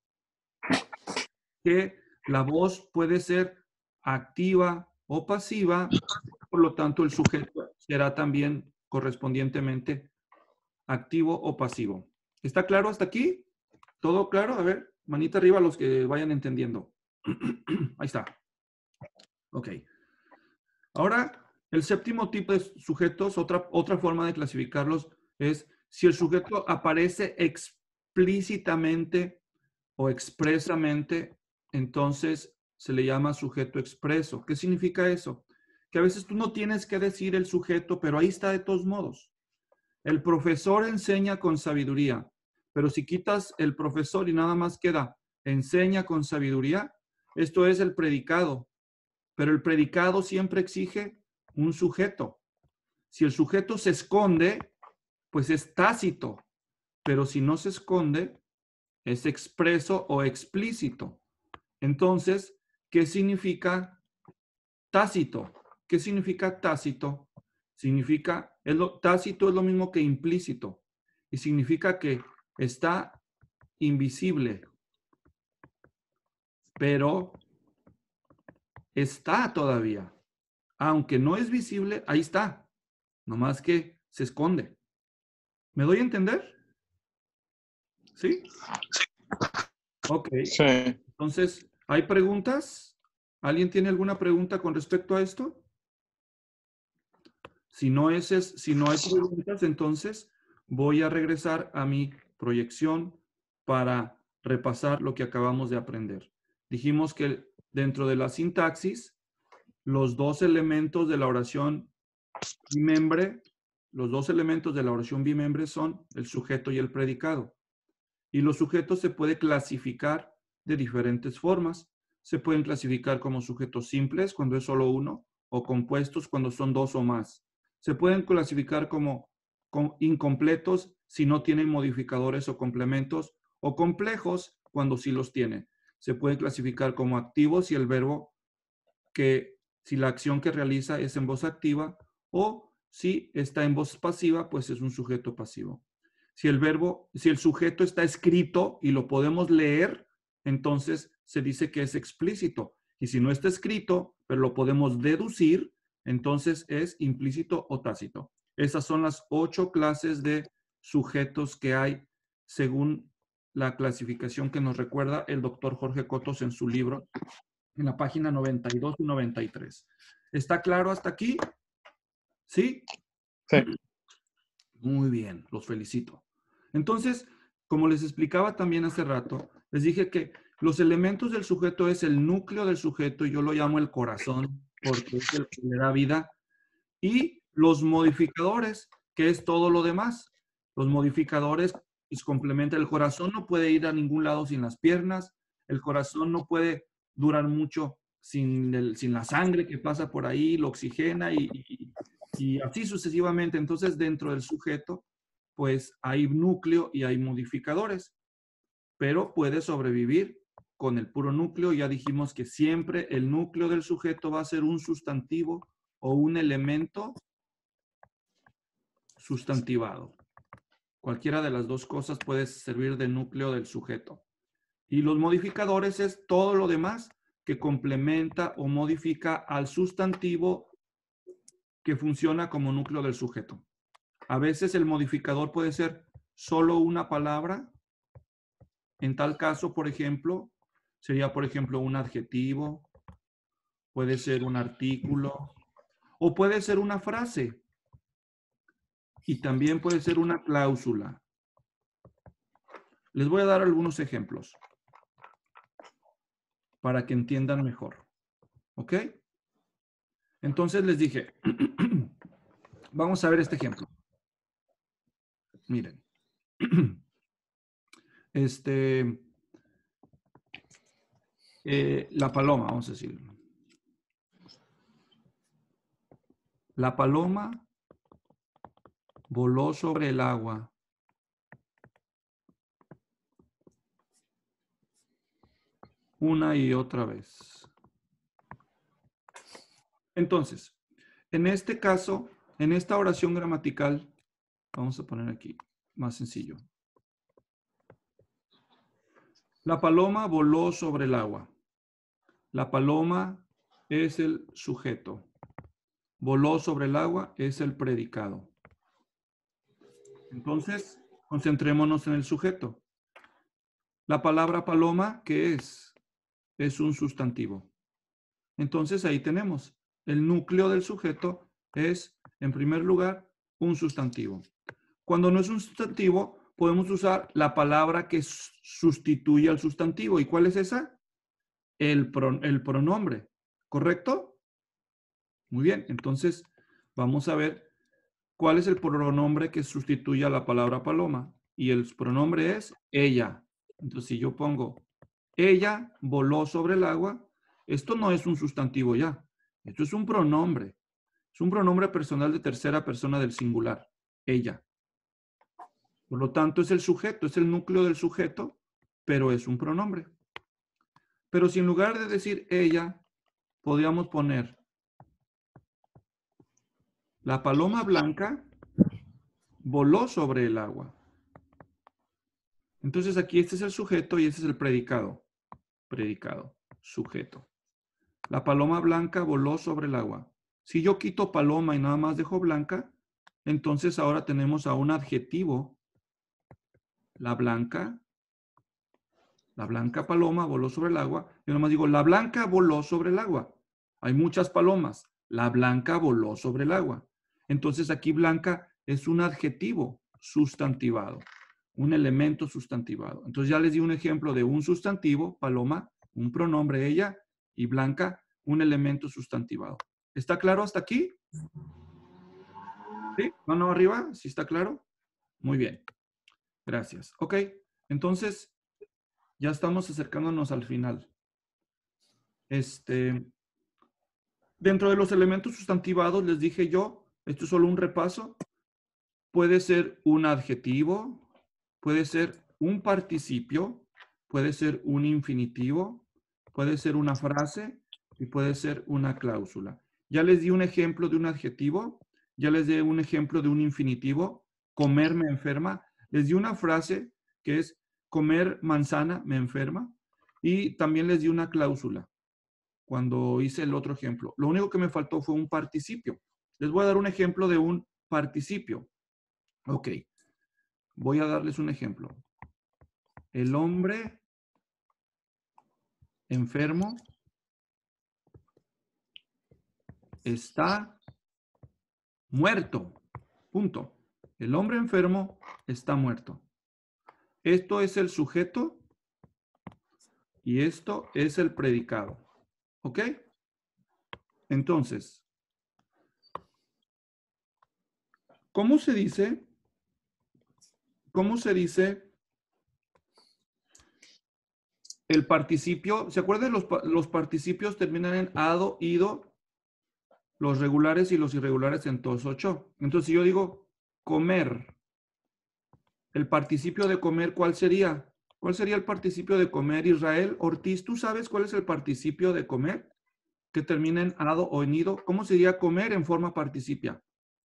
que la voz puede ser activa o pasiva, por lo tanto el sujeto será también correspondientemente activo o pasivo. ¿Está claro hasta aquí? ¿Todo claro? A ver, manita arriba los que vayan entendiendo. Ahí está. Ok. Ahora, el séptimo tipo de sujetos, otra forma de clasificarlos es si el sujeto aparece explícitamente o expresamente, entonces se le llama sujeto expreso. ¿Qué significa eso? Que a veces tú no tienes que decir el sujeto, pero ahí está de todos modos. El profesor enseña con sabiduría, pero si quitas el profesor y nada más queda enseña con sabiduría, esto es el predicado. Pero el predicado siempre exige un sujeto. Si el sujeto se esconde, pues es tácito. Pero si no se esconde, es expreso o explícito. Entonces, ¿qué significa tácito? ¿Qué significa tácito? Tácito es lo mismo que implícito. Y significa que está invisible, pero está todavía. Aunque no es visible, ahí está. Nomás que se esconde. ¿Me doy a entender? ¿Sí? Ok. Sí. Entonces, ¿hay preguntas? ¿Alguien tiene alguna pregunta con respecto a esto? Si no hay preguntas, entonces voy a regresar a mi proyección para repasar lo que acabamos de aprender. Dijimos que dentro de la sintaxis, los dos elementos de la oración bimembre, son el sujeto y el predicado. Y los sujetos se puede clasificar de diferentes formas. Se pueden clasificar como sujetos simples cuando es solo uno, o compuestos cuando son dos o más. Se pueden clasificar como incompletos si no tienen modificadores o complementos, o complejos cuando sí los tienen. Se pueden clasificar como activos si el verbo si la acción que realiza es en voz activa, o si está en voz pasiva, pues es un sujeto pasivo. Si el sujeto está escrito y lo podemos leer, entonces se dice que es explícito. Y si no está escrito, pero lo podemos deducir, entonces es implícito o tácito. Esas son las 8 clases de sujetos que hay según la clasificación que nos recuerda el doctor Jorge Cotos en su libro, en la página 92 y 93. ¿Está claro hasta aquí? ¿Sí? Sí. Muy bien, los felicito. Entonces, como les explicaba también hace rato, les dije que los elementos del sujeto es el núcleo del sujeto, y yo lo llamo el corazón, porque es el que le da vida, y los modificadores, que es todo lo demás. Los modificadores pues, complementan. El corazón no puede ir a ningún lado sin las piernas, el corazón no puede durar mucho sin la sangre que pasa por ahí, lo oxigena y así sucesivamente. Entonces, dentro del sujeto, pues hay núcleo y hay modificadores, pero puede sobrevivir con el puro núcleo. Ya dijimos que siempre el núcleo del sujeto va a ser un sustantivo o un elemento sustantivado. Cualquiera de las dos cosas puede servir de núcleo del sujeto. Y los modificadores es todo lo demás que complementa o modifica al sustantivo que funciona como núcleo del sujeto. A veces el modificador puede ser solo una palabra. En tal caso, por ejemplo, sería, por ejemplo, un adjetivo, puede ser un artículo, o puede ser una frase. Y también puede ser una cláusula. Les voy a dar algunos ejemplos para que entiendan mejor. ¿Ok? Entonces les dije, vamos a ver este ejemplo. Miren. La paloma, vamos a decir. La paloma voló sobre el agua. Una y otra vez. Entonces, en este caso, en esta oración gramatical, vamos a poner aquí, más sencillo. La paloma voló sobre el agua. La paloma es el sujeto. Voló sobre el agua es el predicado. Entonces, concentrémonos en el sujeto. La palabra paloma, ¿qué es? Es un sustantivo. Entonces, ahí tenemos. El núcleo del sujeto es, en primer lugar, un sustantivo. Cuando no es un sustantivo, podemos usar la palabra que sustituye al sustantivo. ¿Y cuál es esa? El pronombre. ¿Correcto? Muy bien. Entonces, vamos a ver cuál es el pronombre que sustituye a la palabra paloma. Y el pronombre es ella. Entonces, si yo pongo ella voló sobre el agua, esto no es un sustantivo ya. Esto es un pronombre. Es un pronombre personal de tercera persona del singular. Ella. Por lo tanto, es el sujeto, es el núcleo del sujeto, pero es un pronombre. Pero si en lugar de decir ella, podríamos poner la paloma blanca voló sobre el agua. Entonces aquí este es el sujeto y este es el predicado. Predicado, sujeto. La paloma blanca voló sobre el agua. Si yo quito paloma y nada más dejo blanca, entonces ahora tenemos a un adjetivo. La blanca paloma voló sobre el agua. Yo nomás digo, la blanca voló sobre el agua. Hay muchas palomas. La blanca voló sobre el agua. Entonces aquí blanca es un adjetivo sustantivado, un elemento sustantivado. Entonces ya les di un ejemplo de un sustantivo, paloma, un pronombre ella, y blanca, un elemento sustantivado. ¿Está claro hasta aquí? ¿Sí? ¿Mano arriba? ¿Sí está claro? Muy bien. Gracias. Ok, entonces ya estamos acercándonos al final. Dentro de los elementos sustantivados, les dije yo, esto es solo un repaso, puede ser un adjetivo, puede ser un participio, puede ser un infinitivo, puede ser una frase y puede ser una cláusula. Ya les di un ejemplo de un adjetivo, ya les di un ejemplo de un infinitivo, comer me enferma. Les di una frase que es comer manzana me enferma y también les di una cláusula cuando hice el otro ejemplo. Lo único que me faltó fue un participio. Les voy a dar un ejemplo de un participio. Ok, voy a darles un ejemplo. El hombre enfermo está muerto. Punto. El hombre enfermo está muerto. Esto es el sujeto y esto es el predicado. ¿Ok? Entonces, ¿cómo se dice el participio? ¿Se acuerdan? Los participios terminan en ado, ido, los regulares y los irregulares en todos 8. Entonces, si yo digo comer, el participio de comer, ¿cuál sería? ¿Cuál sería el participio de comer, Israel? Ortiz, ¿tú sabes cuál es el participio de comer? Que termina en ado o en ido. ¿Cómo sería comer en forma participia?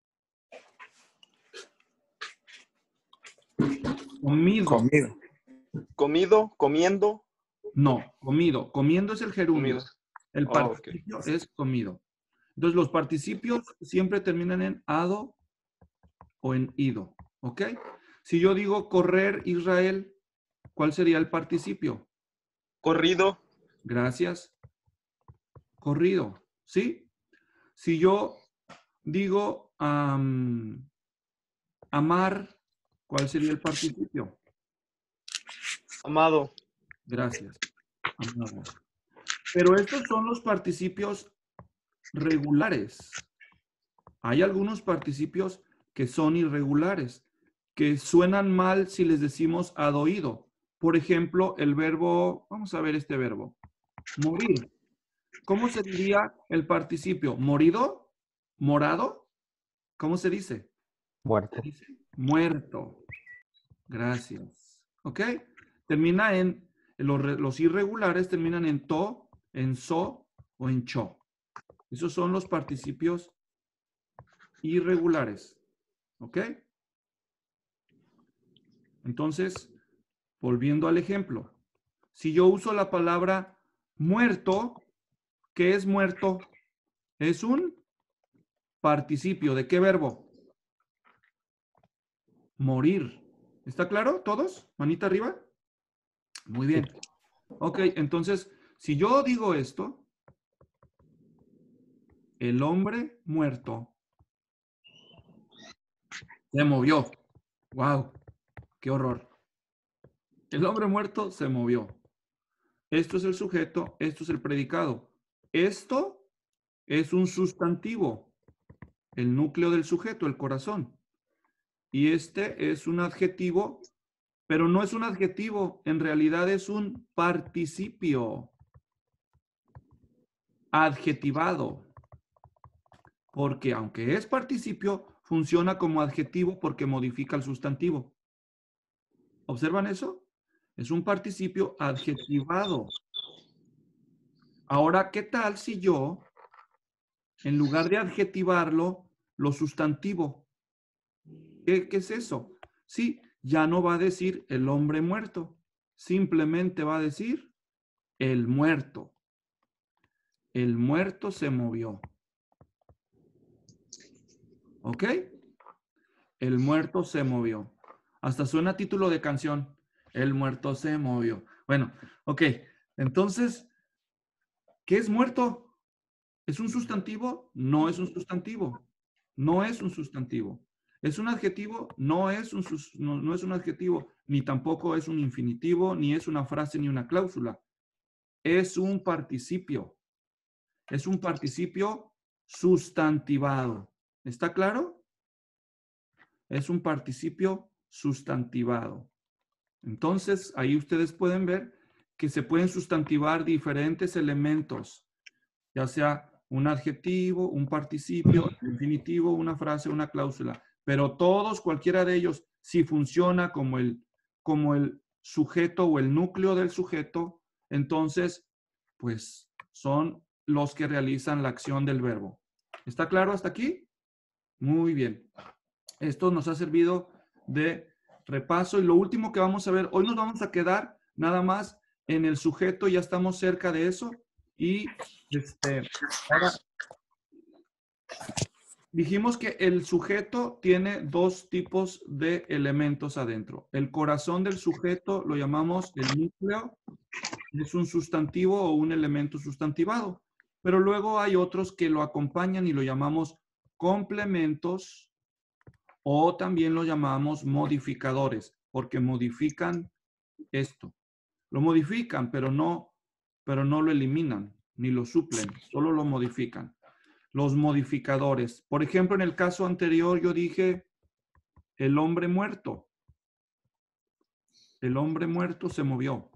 Comido. Comido. Comido, comiendo. No, comido. Comiendo es el gerundio. Comido. El Oh, participio es comido. Entonces, los participios siempre terminan en ado o en ido. ¿Ok? Si yo digo correr, Israel, ¿cuál sería el participio? Corrido. Gracias. Corrido. ¿Sí? Si yo digo amar, ¿cuál sería el participio? Amado. Gracias. Amado. Pero estos son los participios regulares. Hay algunos participios que son irregulares, que suenan mal si les decimos ad oído. Por ejemplo, el verbo, vamos a ver este verbo, morir. ¿Cómo se diría el participio? ¿Morido? ¿Morado? ¿Cómo se dice? Muerto. Se dice muerto. Gracias. ¿Ok? Termina los irregulares terminan en to, en so o en cho. Esos son los participios irregulares. ¿Ok? Entonces, volviendo al ejemplo. Si yo uso la palabra muerto, ¿qué es muerto? Es un participio. ¿De qué verbo? Morir. ¿Está claro? ¿Todos? ¿Manita arriba? Muy bien. Ok, entonces, si yo digo esto, el hombre muerto se movió. ¡Wow! ¡Qué horror! El hombre muerto se movió. Esto es el sujeto, esto es el predicado. Esto es un sustantivo, el núcleo del sujeto, el corazón. Y este es un adjetivo, pero no es un adjetivo, en realidad es un participio adjetivado. Porque aunque es participio, funciona como adjetivo porque modifica el sustantivo. ¿Observan eso? Es un participio adjetivado. Ahora, ¿qué tal si yo, en lugar de adjetivarlo, lo sustantivo? ¿Qué es eso? Sí, ya no va a decir el hombre muerto, simplemente va a decir el muerto. El muerto se movió. ¿Ok? El muerto se movió. Hasta suena título de canción. El muerto se movió. Bueno, ok. Entonces, ¿qué es muerto? ¿Es un sustantivo? No es un sustantivo. No es un sustantivo. ¿Es un adjetivo? No es no es un adjetivo, ni tampoco es un infinitivo, ni es una frase, ni una cláusula. Es un participio. Es un participio sustantivado. ¿Está claro? Es un participio sustantivado. Entonces, ahí ustedes pueden ver que se pueden sustantivar diferentes elementos, ya sea un adjetivo, un participio, un infinitivo, una frase, una cláusula. Pero todos, cualquiera de ellos, si funciona como el sujeto o el núcleo del sujeto, entonces, pues son los que realizan la acción del verbo. ¿Está claro hasta aquí? Muy bien. Esto nos ha servido de repaso y lo último que vamos a ver, hoy nos vamos a quedar nada más en el sujeto, ya estamos cerca de eso y ahora dijimos que el sujeto tiene dos tipos de elementos adentro. El corazón del sujeto lo llamamos el núcleo, es un sustantivo o un elemento sustantivado, pero luego hay otros que lo acompañan y lo llamamos complementos o también lo llamamos modificadores, porque modifican esto. Lo modifican, pero no lo eliminan, ni lo suplen, solo lo modifican. Los modificadores. Por ejemplo, en el caso anterior yo dije el hombre muerto. El hombre muerto se movió.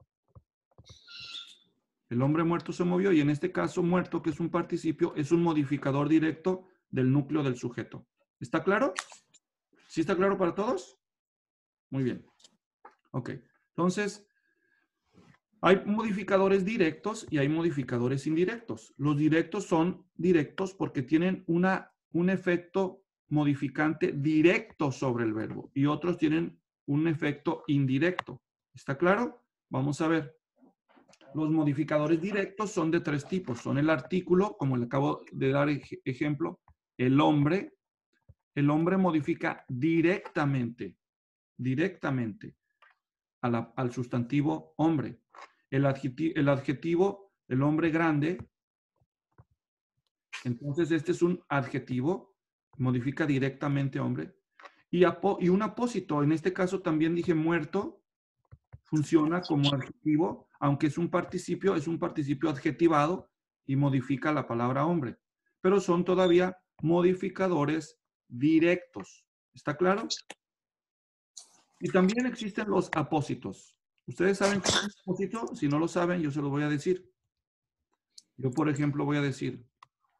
El hombre muerto se movió y en este caso muerto, que es un participio, es un modificador directo del núcleo del sujeto. ¿Está claro? ¿Sí está claro para todos? Muy bien. Ok. Entonces, hay modificadores directos y hay modificadores indirectos. Los directos son directos porque tienen un efecto modificante directo sobre el verbo y otros tienen un efecto indirecto. ¿Está claro? Vamos a ver. Los modificadores directos son de tres tipos. Son el artículo, como le acabo de dar ejemplo, el hombre. El hombre modifica directamente al sustantivo hombre. El adjetivo, el hombre grande, entonces este es un adjetivo, modifica directamente hombre. Y un apósito, en este caso también dije muerto, funciona como adjetivo, aunque es un participio adjetivado y modifica la palabra hombre. Pero son todavía modificadores directos. ¿Está claro? Y también existen los apósitos. ¿Ustedes saben qué es un apósito? Si no lo saben, yo se lo voy a decir. Yo, por ejemplo, voy a decir,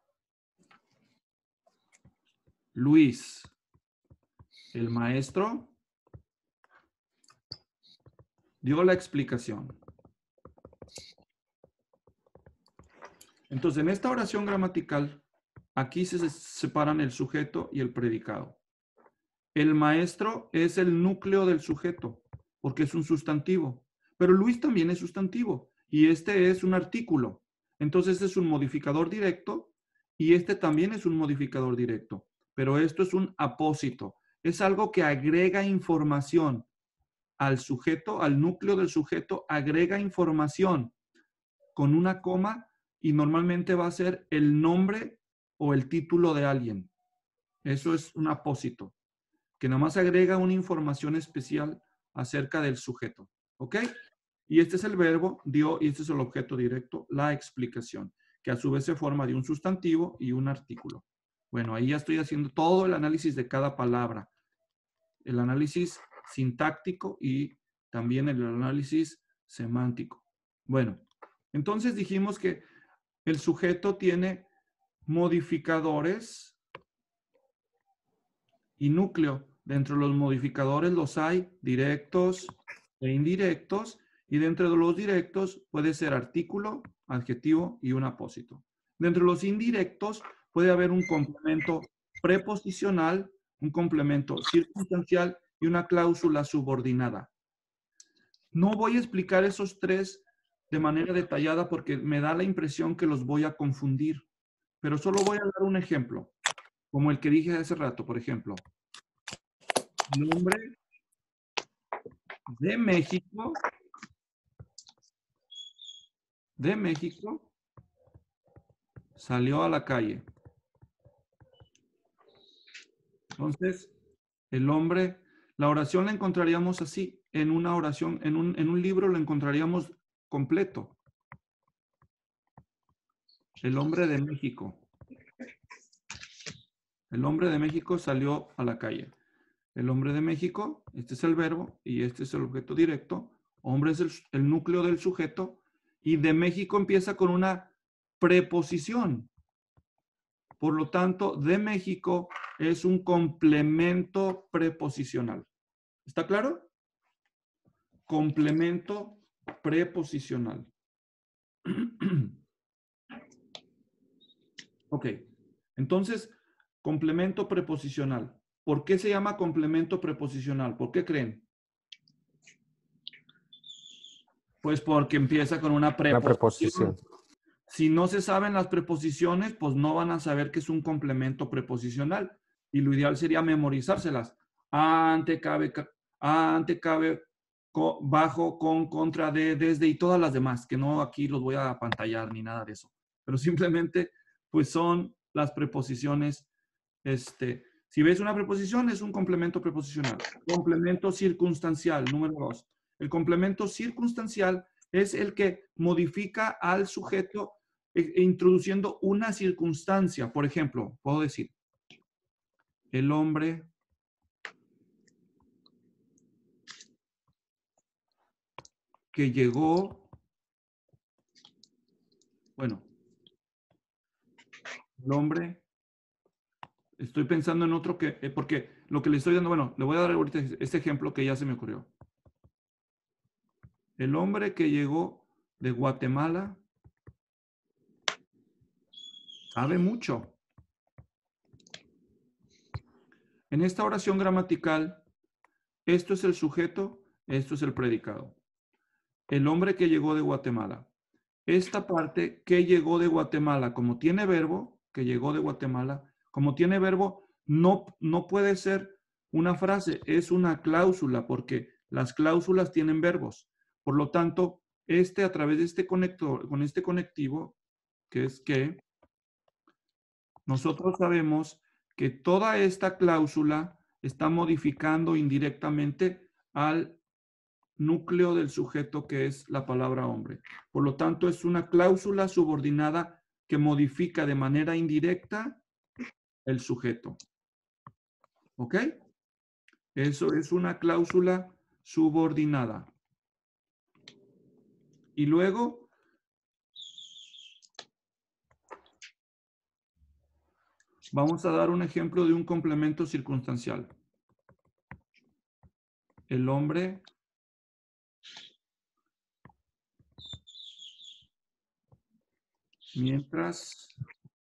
Luis, el maestro, dio la explicación. Entonces, en esta oración gramatical, aquí se separan el sujeto y el predicado. El maestro es el núcleo del sujeto, porque es un sustantivo. Pero Luis también es sustantivo, y este es un artículo. Entonces, este es un modificador directo, y este también es un modificador directo. Pero esto es un apósito. Es algo que agrega información al sujeto, al núcleo del sujeto, agrega información con una coma y normalmente va a ser el nombre o el título de alguien. Eso es un apósito, que nada más agrega una información especial acerca del sujeto. ¿Ok? Y este es el verbo, dio, y este es el objeto directo, la explicación, que a su vez se forma de un sustantivo y un artículo. Bueno, ahí ya estoy haciendo todo el análisis de cada palabra. El análisis sintáctico y también el análisis semántico. Bueno, entonces dijimos que el sujeto tiene modificadores y núcleo. Dentro de los modificadores los hay directos e indirectos, y dentro de los directos puede ser artículo, adjetivo y un apósito. Dentro de los indirectos puede haber un complemento preposicional, un complemento circunstancial y una cláusula subordinada. No voy a explicar esos tres de manera detallada porque me da la impresión que los voy a confundir, pero solo voy a dar un ejemplo, como el que dije hace rato, por ejemplo. El hombre de México salió a la calle. Entonces, el hombre, la oración la encontraríamos así, en una oración, en un libro lo encontraríamos completo. El hombre de México. El hombre de México salió a la calle. El hombre de México, este es el verbo y este es el objeto directo. Hombre es el núcleo del sujeto y de México empieza con una preposición. Por lo tanto, de México es un complemento preposicional. ¿Está claro? Complemento preposicional. Ok. Entonces, complemento preposicional. ¿Por qué se llama complemento preposicional? ¿Por qué creen? Pues porque empieza con una Una preposición. preposición. Si no se saben las preposiciones, pues no van a saber que es un complemento preposicional. Y lo ideal sería memorizárselas. Ante, cabe, bajo, con, contra, de, desde y todas las demás, que no aquí los voy a apantallar ni nada de eso. Pero simplemente, pues son las preposiciones. Si ves una preposición, es un complemento preposicional. Complemento circunstancial, número 2. El complemento circunstancial es el que modifica al sujeto introduciendo una circunstancia. Por ejemplo, puedo decir, el hombre que llegó, bueno, el hombre, estoy pensando en otro que, porque lo que le estoy dando, bueno, le voy a dar ahorita este ejemplo que ya se me ocurrió. El hombre que llegó de Guatemala sabe mucho. En esta oración gramatical, esto es el sujeto, esto es el predicado. El hombre que llegó de Guatemala. Esta parte, que llegó de Guatemala, como tiene verbo, que llegó de Guatemala, como tiene verbo, no puede ser una frase, es una cláusula, porque las cláusulas tienen verbos. Por lo tanto, a través de este conector, con este conectivo, que es que, nosotros sabemos que toda esta cláusula está modificando indirectamente al núcleo del sujeto, que es la palabra hombre. Por lo tanto, es una cláusula subordinada que modifica de manera indirecta el sujeto. ¿Ok? Eso es una cláusula subordinada. Y luego, vamos a dar un ejemplo de un complemento circunstancial. El hombre Mientras,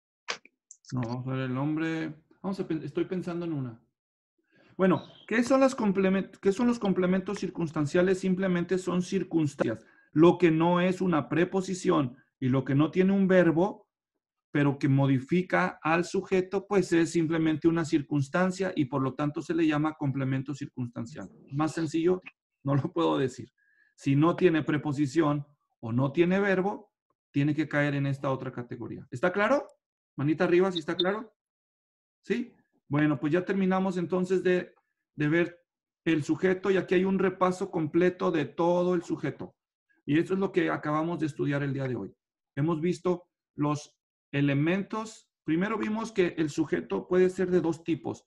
no, vamos a ver el nombre. Estoy pensando en una. Bueno, ¿qué son los complementos circunstanciales? Simplemente son circunstancias. Lo que no es una preposición y lo que no tiene un verbo, pero que modifica al sujeto, pues es simplemente una circunstancia y por lo tanto se le llama complemento circunstancial. Más sencillo, no lo puedo decir. Si no tiene preposición o no tiene verbo, tiene que caer en esta otra categoría. ¿Está claro? Manita arriba, ¿sí está claro? ¿Sí? Bueno, pues ya terminamos entonces de ver el sujeto y aquí hay un repaso completo de todo el sujeto. Y eso es lo que acabamos de estudiar el día de hoy. Hemos visto los elementos. Primero vimos que el sujeto puede ser de dos tipos.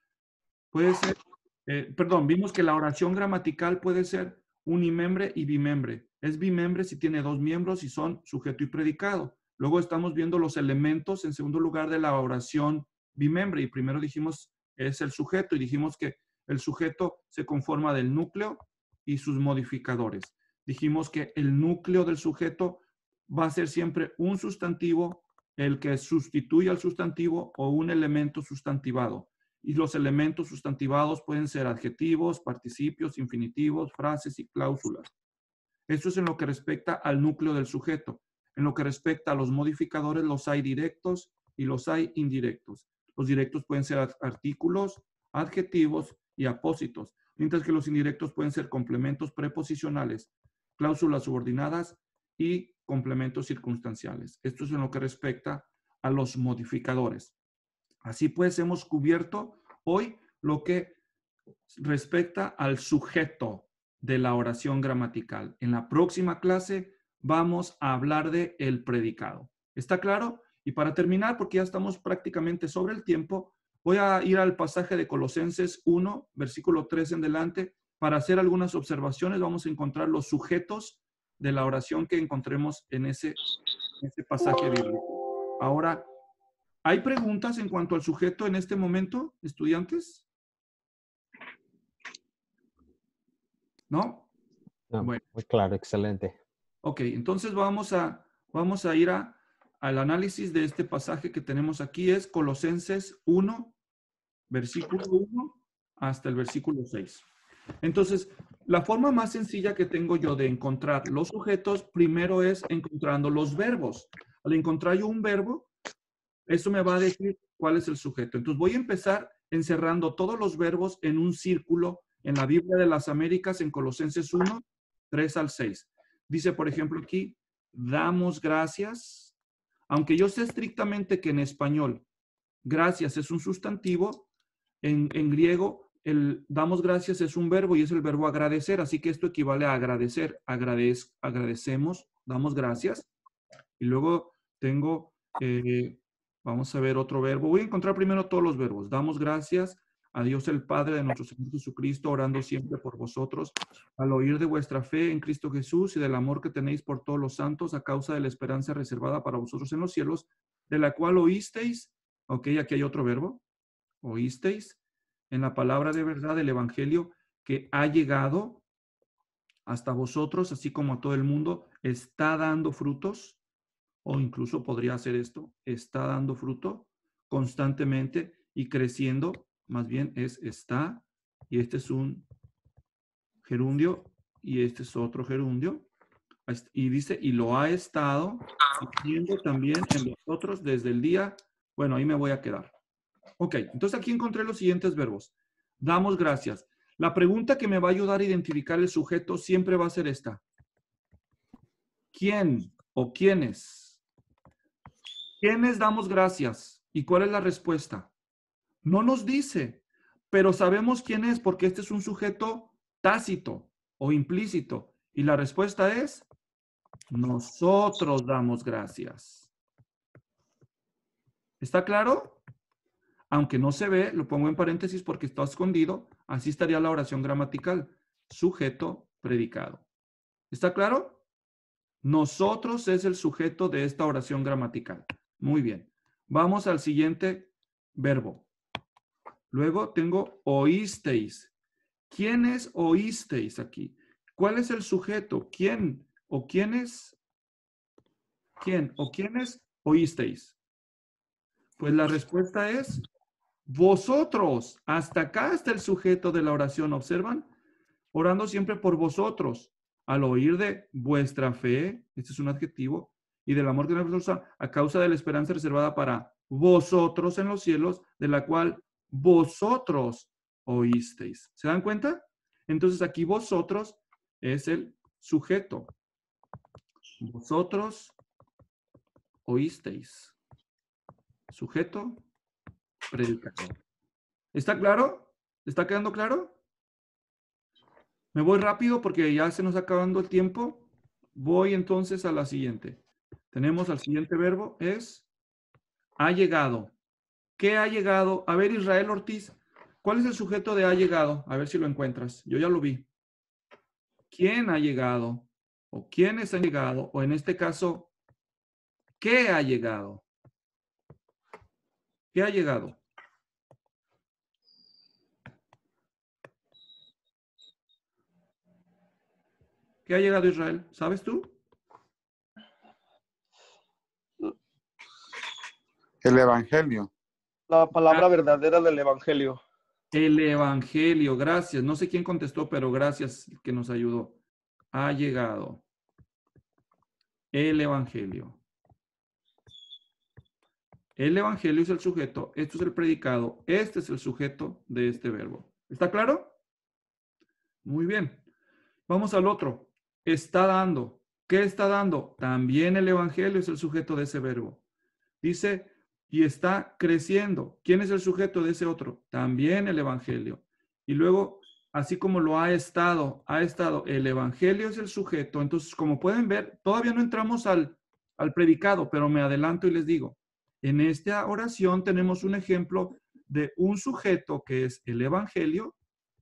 Puede ser, vimos que la oración gramatical puede ser unimembre y bimembre. Es bimembre si tiene dos miembros y son sujeto y predicado. Luego estamos viendo los elementos en segundo lugar de la oración bimembre y primero dijimos es el sujeto y dijimos que el sujeto se conforma del núcleo y sus modificadores. Dijimos que el núcleo del sujeto va a ser siempre un sustantivo, el que sustituye al sustantivo o un elemento sustantivado. Y los elementos sustantivados pueden ser adjetivos, participios, infinitivos, frases y cláusulas. Eso es en lo que respecta al núcleo del sujeto. En lo que respecta a los modificadores, los hay directos y los hay indirectos. Los directos pueden ser artículos, adjetivos y apósitos, mientras que los indirectos pueden ser complementos preposicionales, cláusulas subordinadas y complementos circunstanciales. Esto es en lo que respecta a los modificadores. Así pues, hemos cubierto hoy lo que respecta al sujeto de la oración gramatical. En la próxima clase vamos a hablar de el predicado. ¿Está claro? Y para terminar, porque ya estamos prácticamente sobre el tiempo, voy a ir al pasaje de Colosenses 1, versículo 3 en adelante, para hacer algunas observaciones. Vamos a encontrar los sujetos de la oración que encontremos en ese pasaje bíblico. Ahora, ¿hay preguntas en cuanto al sujeto en este momento, estudiantes? ¿No? No, bueno. Muy claro, excelente. Ok, entonces vamos a ir al análisis de este pasaje que tenemos aquí. Es Colosenses 1, versículo 1 hasta el versículo 6. Entonces, la forma más sencilla que tengo yo de encontrar los sujetos, primero es encontrando los verbos. Al encontrar yo un verbo, eso me va a decir cuál es el sujeto. Entonces, voy a empezar encerrando todos los verbos en un círculo en la Biblia de las Américas en Colosenses 1, 3 al 6. Dice, por ejemplo, aquí, damos gracias. Aunque yo sé estrictamente que en español, gracias es un sustantivo, en griego, el damos gracias es un verbo y es el verbo agradecer. Así que esto equivale a agradecer. Agradecemos, damos gracias. Y luego tengo, vamos a ver otro verbo. Voy a encontrar primero todos los verbos. Damos gracias a Dios el Padre de nuestro Señor Jesucristo, orando siempre por vosotros, al oír de vuestra fe en Cristo Jesús y del amor que tenéis por todos los santos a causa de la esperanza reservada para vosotros en los cielos, de la cual oísteis, ok, aquí hay otro verbo, oísteis, en la palabra de verdad del Evangelio que ha llegado hasta vosotros, así como a todo el mundo, está dando frutos, o incluso podría hacer esto, está dando fruto constantemente y creciendo, más bien es está, y este es un gerundio, y este es otro gerundio, y dice, y lo ha estado haciendo también en vosotros desde el día, bueno, ahí me voy a quedar. Ok, entonces aquí encontré los siguientes verbos. Damos gracias. La pregunta que me va a ayudar a identificar el sujeto siempre va a ser esta. ¿Quién o quiénes? ¿Quiénes damos gracias? ¿Y cuál es la respuesta? No nos dice, pero sabemos quién es porque este es un sujeto tácito o implícito. Y la respuesta es, nosotros damos gracias. ¿Está claro? Aunque no se ve, lo pongo en paréntesis porque está escondido, así estaría la oración gramatical. Sujeto, predicado. ¿Está claro? Nosotros es el sujeto de esta oración gramatical. Muy bien. Vamos al siguiente verbo. Luego tengo oísteis. ¿Quiénes oísteis aquí? ¿Cuál es el sujeto? ¿Quién o quiénes? ¿Quién o quiénes oísteis? Pues la respuesta es vosotros. Hasta acá está el sujeto de la oración. ¿Observan? Orando siempre por vosotros. Al oír de vuestra fe, este es un adjetivo, y del amor que nos usa a causa de la esperanza reservada para vosotros en los cielos, de la cual vosotros oísteis. ¿Se dan cuenta? Entonces aquí vosotros es el sujeto. Vosotros oísteis. Sujeto, predicado. ¿Está claro? ¿Está quedando claro? Me voy rápido porque ya se nos está acabando el tiempo. Voy entonces a la siguiente. Tenemos al siguiente verbo, es ha llegado. ¿Qué ha llegado? A ver, Israel Ortiz, ¿cuál es el sujeto de ha llegado? A ver si lo encuentras. Yo ya lo vi. ¿Quién ha llegado? ¿O quiénes han llegado? O en este caso, ¿qué ha llegado? ¿Qué ha llegado? ¿Qué ha llegado, Israel? ¿Sabes tú? El Evangelio. La palabra verdadera del Evangelio. El Evangelio, gracias. No sé quién contestó, pero gracias que nos ayudó. Ha llegado. El Evangelio. El Evangelio es el sujeto, esto es el predicado, este es el sujeto de este verbo. ¿Está claro? Muy bien. Vamos al otro. Está dando. ¿Qué está dando? También el Evangelio es el sujeto de ese verbo. Dice, y está creciendo. ¿Quién es el sujeto de ese otro? También el Evangelio. Y luego, así como lo ha estado, el Evangelio es el sujeto. Entonces, como pueden ver, todavía no entramos al predicado, pero me adelanto y les digo, en esta oración tenemos un ejemplo de un sujeto que es el Evangelio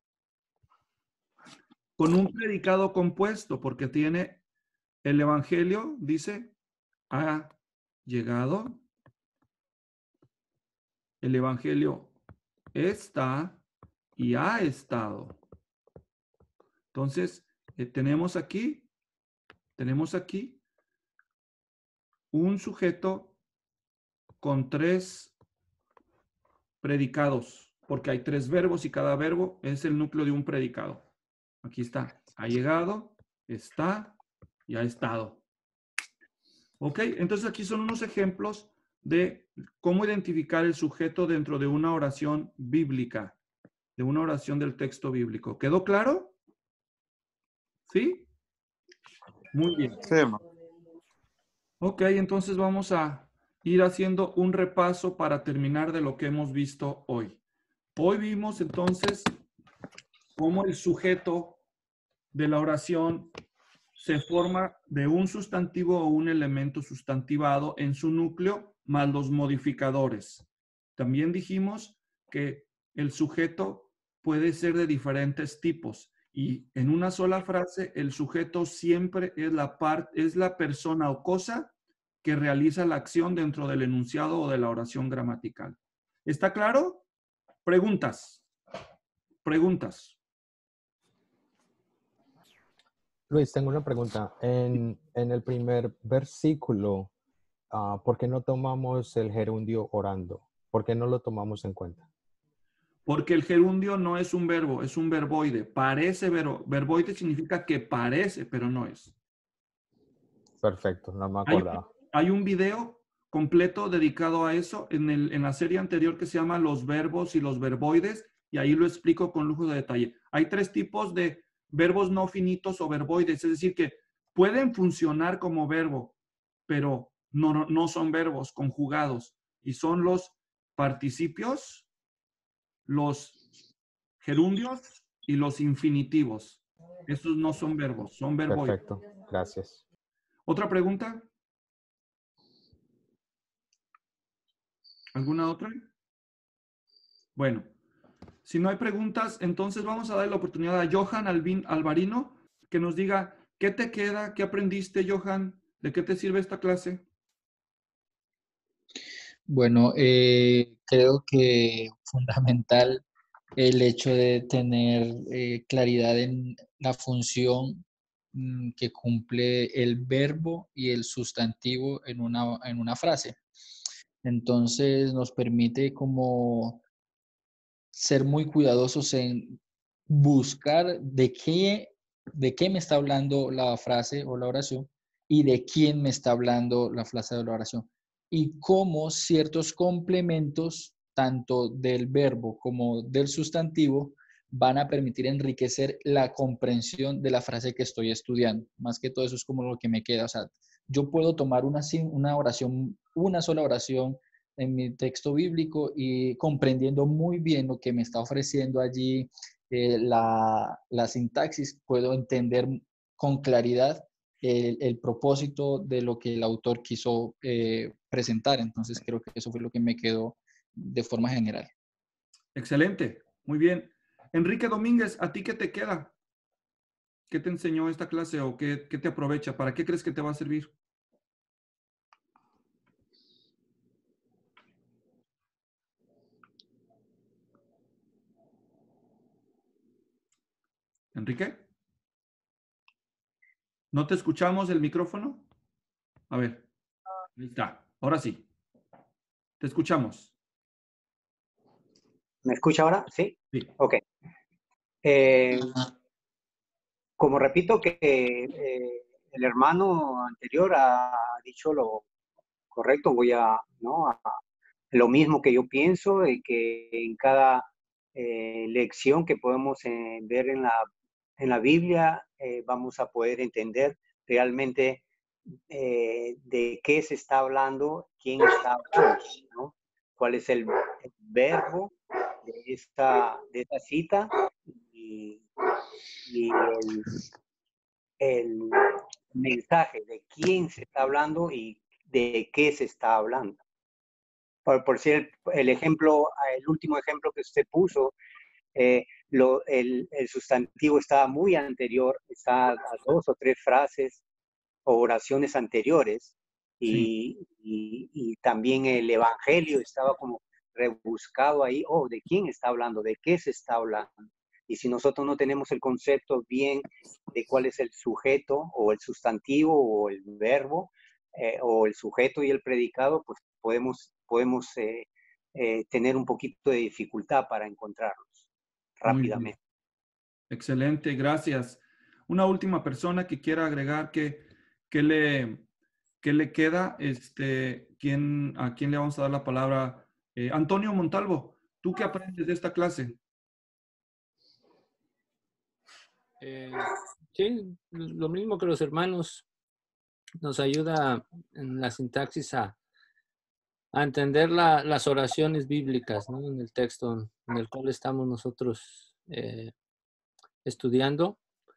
con un predicado compuesto, porque tiene el Evangelio, dice, ha llegado. El Evangelio está y ha estado. Entonces, tenemos aquí un sujeto con 3 predicados, porque hay 3 verbos y cada verbo es el núcleo de un predicado. Aquí está, ha llegado, está y ha estado. ¿Ok? Entonces aquí son unos ejemplos de cómo identificar el sujeto dentro de una oración bíblica, de una oración del texto bíblico. ¿Quedó claro? ¿Sí? Muy bien. Sí, hermano. Ok, entonces vamos a ir haciendo un repaso para terminar de lo que hemos visto hoy. Hoy vimos entonces cómo el sujeto de la oración se forma de un sustantivo o un elemento sustantivado en su núcleo más los modificadores. También dijimos que el sujeto puede ser de diferentes tipos y en una sola frase el sujeto siempre es la persona o cosa que realiza la acción dentro del enunciado o de la oración gramatical. ¿Está claro? Preguntas. Preguntas. Luis, tengo una pregunta. En el primer versículo, ¿por qué no tomamos el gerundio orando? ¿Por qué no lo tomamos en cuenta? Porque el gerundio no es un verbo, es un verboide. Parece verbo. Verboide significa que parece, pero no es. Perfecto, no me acordaba. Hay un video completo dedicado a eso en la serie anterior que se llama Los verbos y los verboides, y ahí lo explico con lujo de detalle. Hay 3 tipos de verbos no finitos o verboides, es decir, que pueden funcionar como verbo, pero no son verbos conjugados, y son los participios, los gerundios y los infinitivos. Estos no son verbos, son verboides. Perfecto, gracias. ¿Otra pregunta? ¿Alguna otra? Bueno, si no hay preguntas, entonces vamos a dar la oportunidad a Johan Alvarino que nos diga qué te queda, qué aprendiste, Johan, de qué te sirve esta clase. Bueno, creo que fundamental el hecho de tener claridad en la función que cumple el verbo y el sustantivo en una frase. Entonces nos permite como ser muy cuidadosos en buscar de qué me está hablando la frase o la oración y de quién me está hablando la frase o la oración. Y cómo ciertos complementos, tanto del verbo como del sustantivo, van a permitir enriquecer la comprensión de la frase que estoy estudiando. Más que todo eso es como lo que me queda. O sea, yo puedo tomar una oración, una sola oración en mi texto bíblico y comprendiendo muy bien lo que me está ofreciendo allí la sintaxis, puedo entender con claridad el propósito de lo que el autor quiso presentar. Entonces creo que eso fue lo que me quedó de forma general. Excelente, muy bien. Enrique Domínguez, ¿a ti qué te queda? ¿Qué te enseñó esta clase o qué te aprovecha? ¿Para qué crees que te va a servir? ¿Enrique? ¿No te escuchamos el micrófono? A ver, ahí está. Ahora sí. Te escuchamos. ¿Me escucha ahora? Sí. Sí. Ok. Como repito que el hermano anterior ha dicho lo correcto, voy a lo mismo que yo pienso, que en cada lección que podemos ver en la Biblia vamos a poder entender realmente de qué se está hablando, quién está hablando, ¿no? Cuál es el verbo de esta cita y el mensaje de quién se está hablando y de qué se está hablando. Por ser el ejemplo, el último ejemplo que usted puso, el sustantivo estaba muy anterior, está a 2 o 3 frases o oraciones anteriores, y también el evangelio estaba como rebuscado ahí, ¿de quién está hablando? ¿De qué se está hablando? Y si nosotros no tenemos el concepto bien de cuál es el sujeto o el sustantivo o el verbo o el sujeto y el predicado, pues podemos tener un poquito de dificultad para encontrarlos rápidamente. Excelente, gracias. Una última persona que quiera agregar ¿qué le queda? ¿A quién le vamos a dar la palabra? Antonio Montalvo, ¿tú qué aprendes de esta clase? Sí, lo mismo que los hermanos, nos ayuda en la sintaxis a entender las oraciones bíblicas, ¿no? En el texto en el cual estamos nosotros estudiando.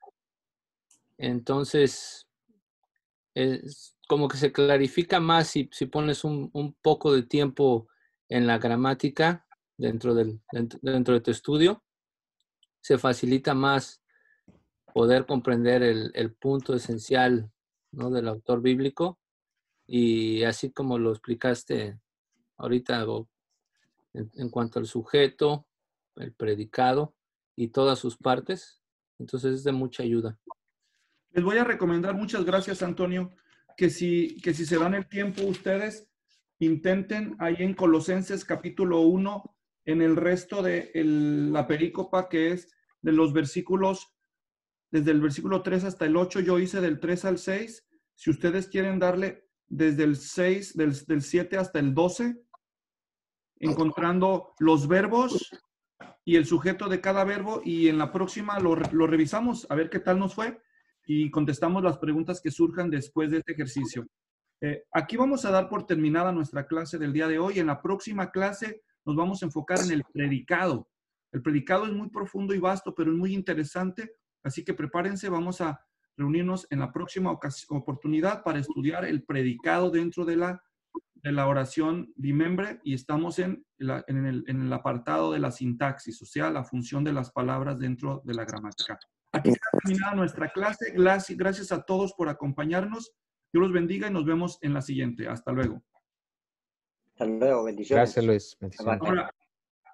Entonces, es como que se clarifica más si pones un poco de tiempo en la gramática dentro de tu estudio. Se facilita más poder comprender el punto esencial, ¿no? Del autor bíblico, y así como lo explicaste ahorita en cuanto al sujeto, el predicado y todas sus partes, entonces es de mucha ayuda. Les voy a recomendar, muchas gracias Antonio, que si se dan el tiempo ustedes, intenten ahí en Colosenses capítulo 1, en el resto de la perícopa, que es de los versículos, desde el versículo 3 hasta el 8, yo hice del 3 al 6. Si ustedes quieren darle desde el 6, del 7 hasta el 12, encontrando los verbos y el sujeto de cada verbo, y en la próxima lo revisamos a ver qué tal nos fue y contestamos las preguntas que surjan después de este ejercicio. Aquí vamos a dar por terminada nuestra clase del día de hoy. En la próxima clase nos vamos a enfocar en el predicado. El predicado es muy profundo y vasto, pero es muy interesante, así que prepárense, vamos a reunirnos en la próxima oportunidad para estudiar el predicado dentro de la oración bimembre, y estamos en el apartado de la sintaxis, o sea, la función de las palabras dentro de la gramática. Aquí está terminada nuestra clase. Gracias a todos por acompañarnos. Dios los bendiga y nos vemos en la siguiente. Hasta luego. Hasta luego, bendiciones. Gracias, Luis. Bendiciones. Ahora,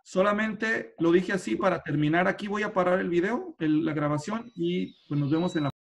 solamente lo dije así para terminar. Aquí voy a parar el video, la grabación, y pues nos vemos en la